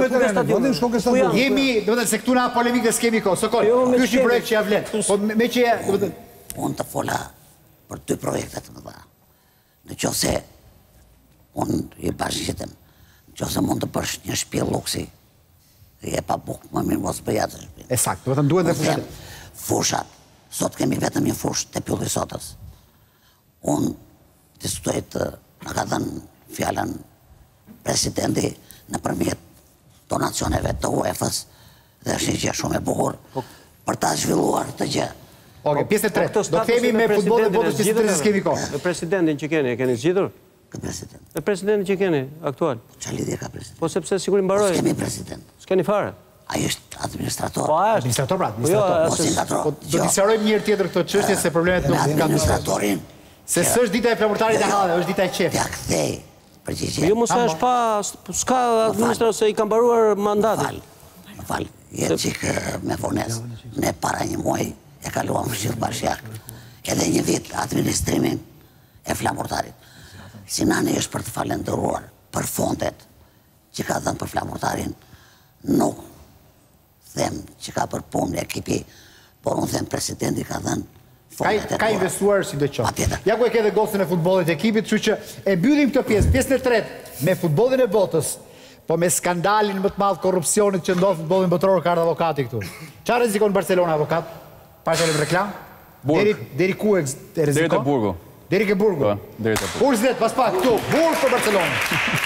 tere, Jemi, do të se këtu na polemike s'kemi kohë, Sokol. Ky është një projekt që ja vlen. Po me që unë të fola për 2 projekte të mëdha. Në qoftë se unë i bashkëtem, në qoftë se mund të bësh një shtëpi luksi, e pa bukë, më mirë mos bëj atë shtëpi. Ësakt, do të duhet dhe fushat. Fushat. Sot kemi vetëm një fushë te Pylli Sotës. Unë diskutoj na ka dhënë fjalën presidenti nëpërmjet donacioneve të UEFA-s, dhe është një gjë shumë e bukur për ta zhvilluar këtë gjë. Okej, pjesë e tretë. Do themi me futbollin e botës pjesë e tretë s'kemi kohë. Me presidentin që keni, e keni zgjitur? Kë president? Me presidentin që keni aktual. Çfarë lidhje ka president? Po sepse sigurisht mbaroi. S'kemi president. S'keni fare. Ai është administrator. Po ai është administrator, pra, administrator. Do të sqarojmë një herë tjetër këtë çështje se problemet nuk kanë administratorin. Se s'është dita e flamurtarit e hallë, është dita e qefit. Ja kthej përgjigje. Jo mos është pa, s'ka administrator se i ka mbaruar mandati. Më fal, jetë çik me vonesë. Ne para një muaji e kaluam Këshill Bashkiak. Edhe një vit administrimin e flamurtarit. Sinani është për të falendëruar për fondet që ka dhënë për flamurtarin. Nuk them që ka për punë ekipi, por unë them presidenti ka dhënë fondet e ka investuar si do qoftë. Ja ku e ke dhe gocën e futbollit ekipit, kështu që e mbyllim këtë pjesë, pjesën e tretë me futbollin e botës, po me skandalin më të madh korrupsionit që ndodh futbollin botror ka avokati këtu. Çfarë rrezikon Barcelona avokat? Para të reklam? Deri ku e rrezikon? Deri te burgu. Deri ke burgu? Deri te burgu. Burg zdet, pas pak, këtu, burg për Barcelona.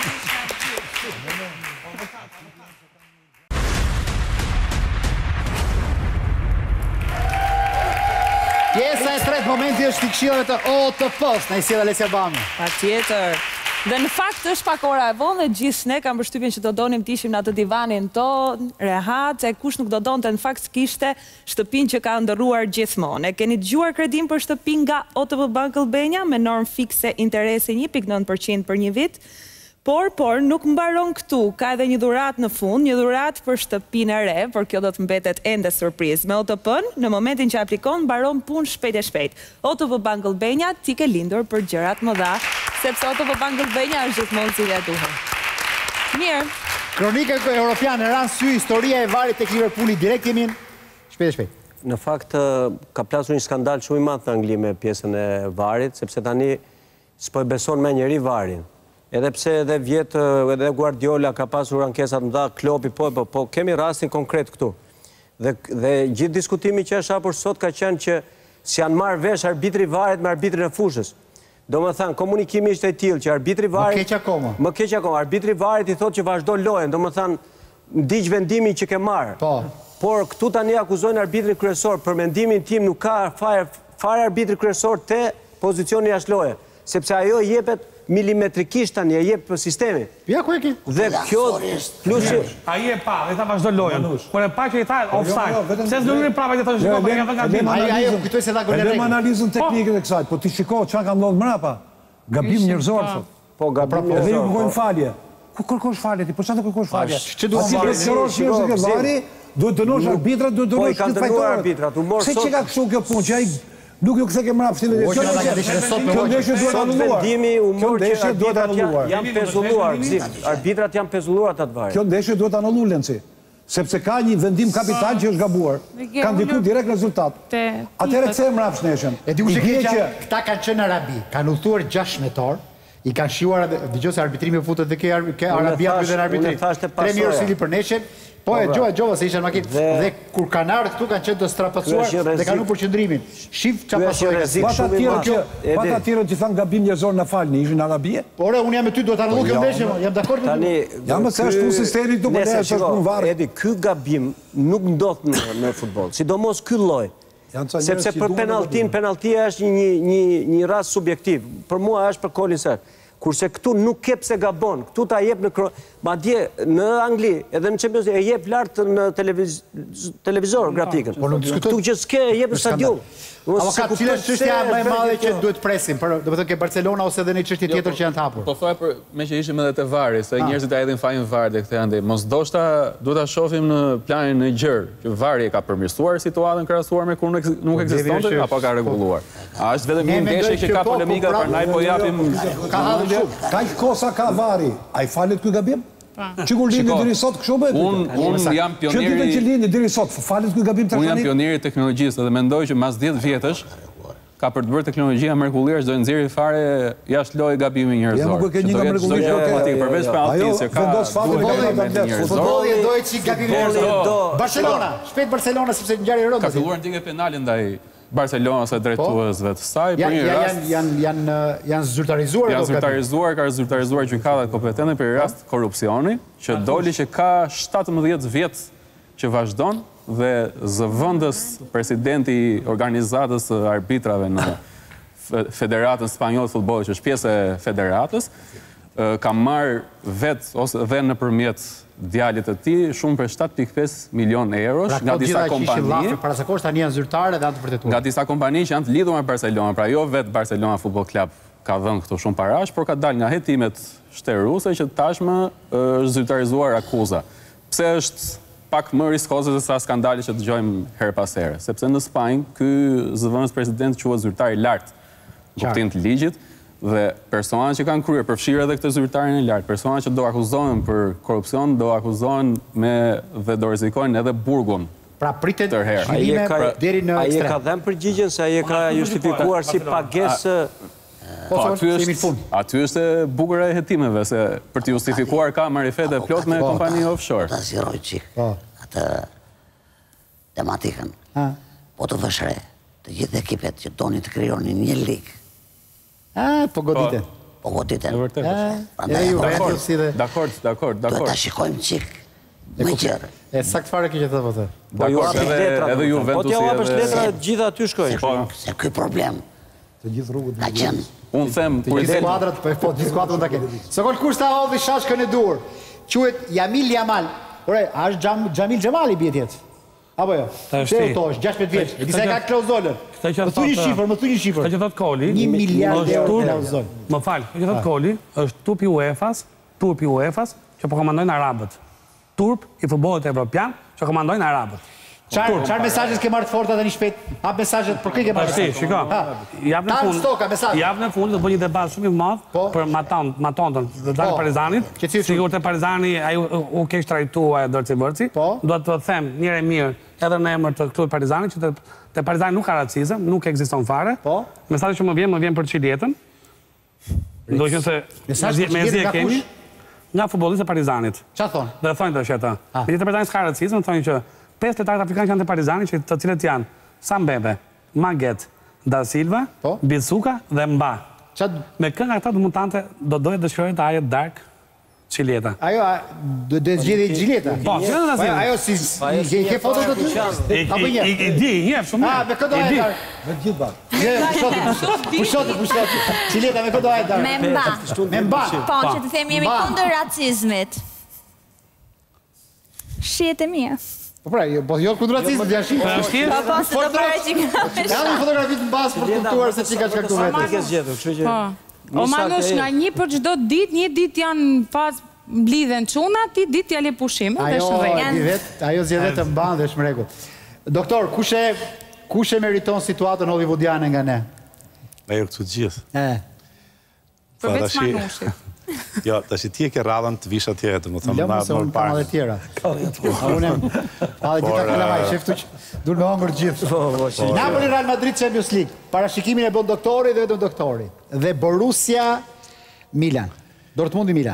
Pjesa e tretë momenti është i këshillave të OTP-s, na i sjell Alesia Bami. Patjetër. Dhe në fakt është pak ora e vonë dhe gjithë ne kam përshtypjen që do donim të ishim në atë divanin ton, rehat, e kush nuk do donte në fakt kishte shtëpinë që ka ndërruar gjithmonë. E keni dëgjuar kredin për shtëpinë nga OTP Bank Albania me normë fikse interesi 1.9% për një vit. Por nuk mbaron këtu, ka edhe një dhurat në fund, një dhurat për shtëpinë e re, por kjo do të mbetet ende surprizë. Me OTP-n, në momentin që aplikon, mbaron punë shpejt e shpejt. OTP Bank Albania ti ke lindur për gjërat më dha, sepse OTP Bank Albania është gjithmonë si dhe duhet. Mirë. Kronika europiane, ran sy, historia e varit tek Liverpooli, direkt jemi shpejt e shpejt. Në fakt, ka plasur një skandal shumë i madh në Angli me pjesën e varit, sepse tani s'po e beson me njeri varin. Edhe pse edhe vjetë, edhe Guardiola ka pasur ankesat më dha, Kloppi, po kemi rastin konkret këtu. Dhe gjithë diskutimi që është hapur sot ka qenë që si janë marrë vesh arbitri varit me arbitrin e fushës. Do më thënë, komunikimi ishte e tillë që arbitri varit... Më keq akoma. Arbitri varit i thot që vazhdo lojën, do më thënë, ndiq vendimin që ke marrë. Por këtu tani akuzojnë arbitrin kryesor, për mendimin tim nuk ka fare arbitri kryesor te pozicioni jashtë loje, sepse ajo jepet milimetrikisht tani e jep për sistemi. Ja, ku e ki? Dhe kjo... Aji e pa, dhe ta vazhdo lojën. Kër e pa që i tha, offside. Pse s'dojnë prapë që ta shiko, pa ka nga bim. Ajo, këtoj se dha gole regë. Edhem analizën teknike dhe kësaj, po ti shiko që ka ndodhë mrapa. Gabim njërzor, thot. Po, gabim njërzor. Edhe ju kërkojnë falje. Ku kërkosh falje ti? Po që të kërkosh falje? Që duhet falje? Duhet dënosh arbitrat, duhet dënosh këtë fajtorët. Se që ka kështu kjo punë, që nuk ju këthe ke mrapë shtime dhe kjo ndeshje duhet anulluar. Kjo ndeshje duhet anulluar. Janë pezulluar, arbitrat janë pezulluar atë varë. Kjo ndeshje duhet anulluar, Lenci. Sepse ka një vendim kapital që është gabuar. Kanë diku direkt rezultat. Atere këse e mrapë shneshën. E di ku që këta kanë qenë Arabi, kanë udhëtuar 6 shnetar, i kanë shiuar, dëgjoj se arbitrimi futët dhe ke Arabia për dhe në arbitrim. 3 mirë sili për neshen. Po e gjova se ishen makinë. Dhe kur kanë ardhë këtu kanë qenë të strapacuar dhe kanë u përqëndrimin. Shif që pasojë. Pata tjere që thanë gabim njërzor në falni, ishin Arabie? Ore, unë jam e ty, do të anullu kjo ndeshje, jam dakord me ty. Jam e se është punë sistemi këtu, për ne është punë varë. Edi, ky gabim nuk ndodh në futbol, sidomos ky lloj. Sepse për penaltia është një rast subjektiv. Për mua është për Colin Sir. Kurse këtu nuk ke pse gabon, këtu ta jep në madje në Angli, edhe në Champions League, e jep lartë në televizor grafikën. Këtu që s'ke e jep në stadium. Avokat, cilë është çështja më e madhe që duhet presim, do të thënë ke Barcelona ose edhe një çështje tjetër që janë të hapur? Po thoj për me që ishim edhe te vari, se njerëzit a hedhin fajin var dhe këtë ande. Mos ndoshta duhet ta shohim në planin e gjerë, që vari e ka përmirësuar situatën krahasuar me kur nuk ekzistonte apo ka rregulluar. A është vetëm një ndeshje që ka polemika, prandaj po japim Kaq kosa ka vari, a i falet ky gabim? Që kur lindi diri sot kështu bëhet? Unë jam pioneri... Që ditën që lindi diri sot, falet ky gabim tashmani? Unë jam pioneri teknologjisë dhe mendoj që mas 10 vjetësh ka për të bërë teknologjia mrekullueshë do nxjerrë fare jashtë lojë gabimin njerëzor. Ja nuk e ke një nga mrekullueshë. Përveç penaltisë ka futbolli do të çik gabimin njerëzor. Barcelona, shpejt Barcelona sepse ngjarje rëndë. Ka filluar ndjenjë penale ndaj Barcelona ose drejtuesve të saj për një rast. Janë zyrtarizuar ato gabimin. Ka zyrtarizuar gjykata kompetente për rast korrupsioni, që doli që ka 17 vjet që vazhdon dhe zëvendës presidenti i organizatës së arbitrave në Federatën Spanjolle të Futbollit, që është pjesë e federatës, ka marrë vetë ose dhe nëpërmjet djalit të tij shumë për 7.5 milion eurosh nga disa kompani. Para se kohë tani janë zyrtare dhe janë të vërtetuar. Nga disa kompani që janë të lidhur me Barcelona, pra jo vetë Barcelona Football Club ka dhënë këtu shumë parash, por ka dalë nga hetimet shtetërore që tashmë është zyrtarizuar akuza. Pse është pak më riskoze se sa skandali që dëgjojmë her pas here, sepse në Spanjë ky zëvendës president quhet zyrtar i lartë në kuptim të ligjit. Dhe personat që kanë kryer, përfshirë edhe këtë zyrtarin e lartë, personat që do akuzohen për korrupsion, do akuzohen dhe do rrezikojnë edhe burgun. Pra pritet zhvillime deri në ekstrem. Ai e ka dhënë përgjigjen se ai e ka justifikuar si pagesë. Aty është e bukur e hetimeve, se për të justifikuar ka marifete plot me kompani offshore. Ta zjeroj qik atë tematikën. Po të vëshre të gjithë ekipet që doni të krijonin një ligë Po goditen. Po goditen. Edhe Juventus si dhe... Dakord. Duhet ta shikojmë qik më qërë. E sakt fare kështë të vëtë. Edhe Juventus... Po t'ja apësh letra gjitha aty shkojnë. Se këj problem ka qenë. Unë them... Gjithë skuadrën të ketë. Sokol kush ta hodhi shashkën e dur. Quhet Jamil Jamal. Ore, a është Jamil Gjemali bje tjetë? Apo jo? Se e to është, 16 vjeç. E disa ka Klauzolën. Më thuj një shifër. Ka që thot Koli... 1 miliard euro Klauzolën. Më falë, ka që thot Koli, është turpi UEFA-s, që po komandojnë Arabët. Turp i futbollit evropian, që komandojnë Arabët. Qarë mesajës ke marrë të forta dhe një shpet? Hap mesajët, për këj ke marrë? Shiko, javën e fundit të bëj një debat shumë i madh për Matondën dhe dalë Parizanit. Sigur të Parizani u kesh trajtua e dërci vërci. Do të them njëre mirë edhe në emër të klubit Parizanit, që të Parizani nuk ka racizëm, nuk ekziston fare. Mesazhi që më vjen për Çiletën. Ndoqën se me zi e kemi nga futbollistët e Parizanit. Çfarë thonë? Dhe thonë tash ata. Me të Parizanit s'ka racizëm, thonë që 5 lojtarë afrikanë që janë të Parizanit, të cilët janë Sambebe, Maget, Da Silva, Bizuka dhe Mba. Me kënë ata dëmutante do dojë dëshirojë të ajet Dark Çileta. Ajo, do zgjidhje Çileta? Po, që në nëzirë. Ajo si, ke foto të ty? I di, i njef, shumë. Me këtë do ajet Dark? Me gjithë bak. Pushoti. Çileta me këtë do ajet Dark? Me Mba. Me Mba. Po, që të themi jemi kundër racizmit. Shihet e mia. Po pra, jo kundër racizmit, ja shi. Po, se do bëre që ka. Ja në fotografit në basë për kuptuar se që ka shkaktu vetë. O Manush, nga një për çdo ditë, një ditë janë pas mblidhen çuna, ti ditë t'ja le pushime dhe shërrejnë. Ajo zgjedhet të mbanë dhe shmregut. Doktor, kush e meriton situatën hollywoodiane nga ne? Ajo këtu gjithë. Përveç Manushit. Jo, të që ti e ke radhën të visha tjetë, më thëmë më se unë përma dhe tjera. Unë pa dhe gjitha këllamaj, sheftu që dur me hongër gjithë. Napoli Real Madrid Champions League, parashikimin e bën doktori dhe vetëm doktori. Dhe Borussia Milan. Dortmundi Milan.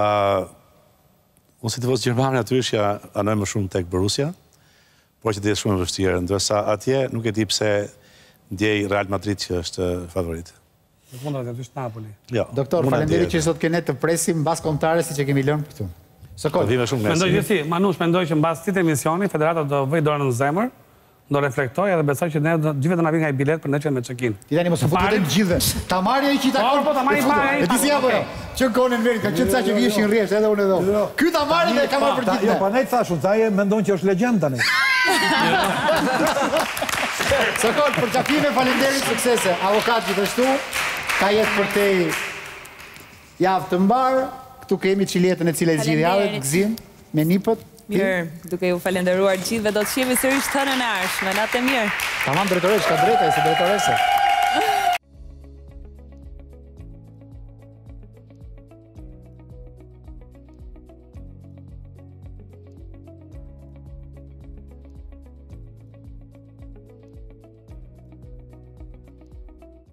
Unë si të vëzë Gjermani aty është ja anoj më shumë tek Borussia, por që të jetë shumë vështirë, ndërsa atje nuk e di pse ndjej Real Madrid që është favoritë. Në fundrat e është Napoli. Doktor, falemderi që sot kene të presim mbas kontare si që kemi lënë për këtu. Sokol. Mendoj që si, Manush, mendoj që mbas këtij emisioni, Federata do vëj dorën në zemër, do reflektoj edhe besoj që ne gjithve do na vi nga i bilet për neqen me check-in. Ti tani mos e futet gjithve. Ta marrja i që i takon. Po, ta marrja i parë. E ti si apo jo? Që konë në verin, ka qëtë sa që vjeshin rjesht, edhe unë edhe. Ky ta marrja dhe ka marrë për gjithve. Jo, pa nejtë thashun, ta e mendon që është legend tani. Sokol, për qafime falemderit suksese. Avokat gjithashtu. Ka jetë për te javë të mbarë, këtu kemi Çiletën e cila e zgjidhja javë, gëzim, me nipët. Mirë, duke ju falenderuar gjithve, do të shihemi sërish të hënën e ardhshme, natë e mirë. Tamam drejtoresh, ka drejta, se drejtorese.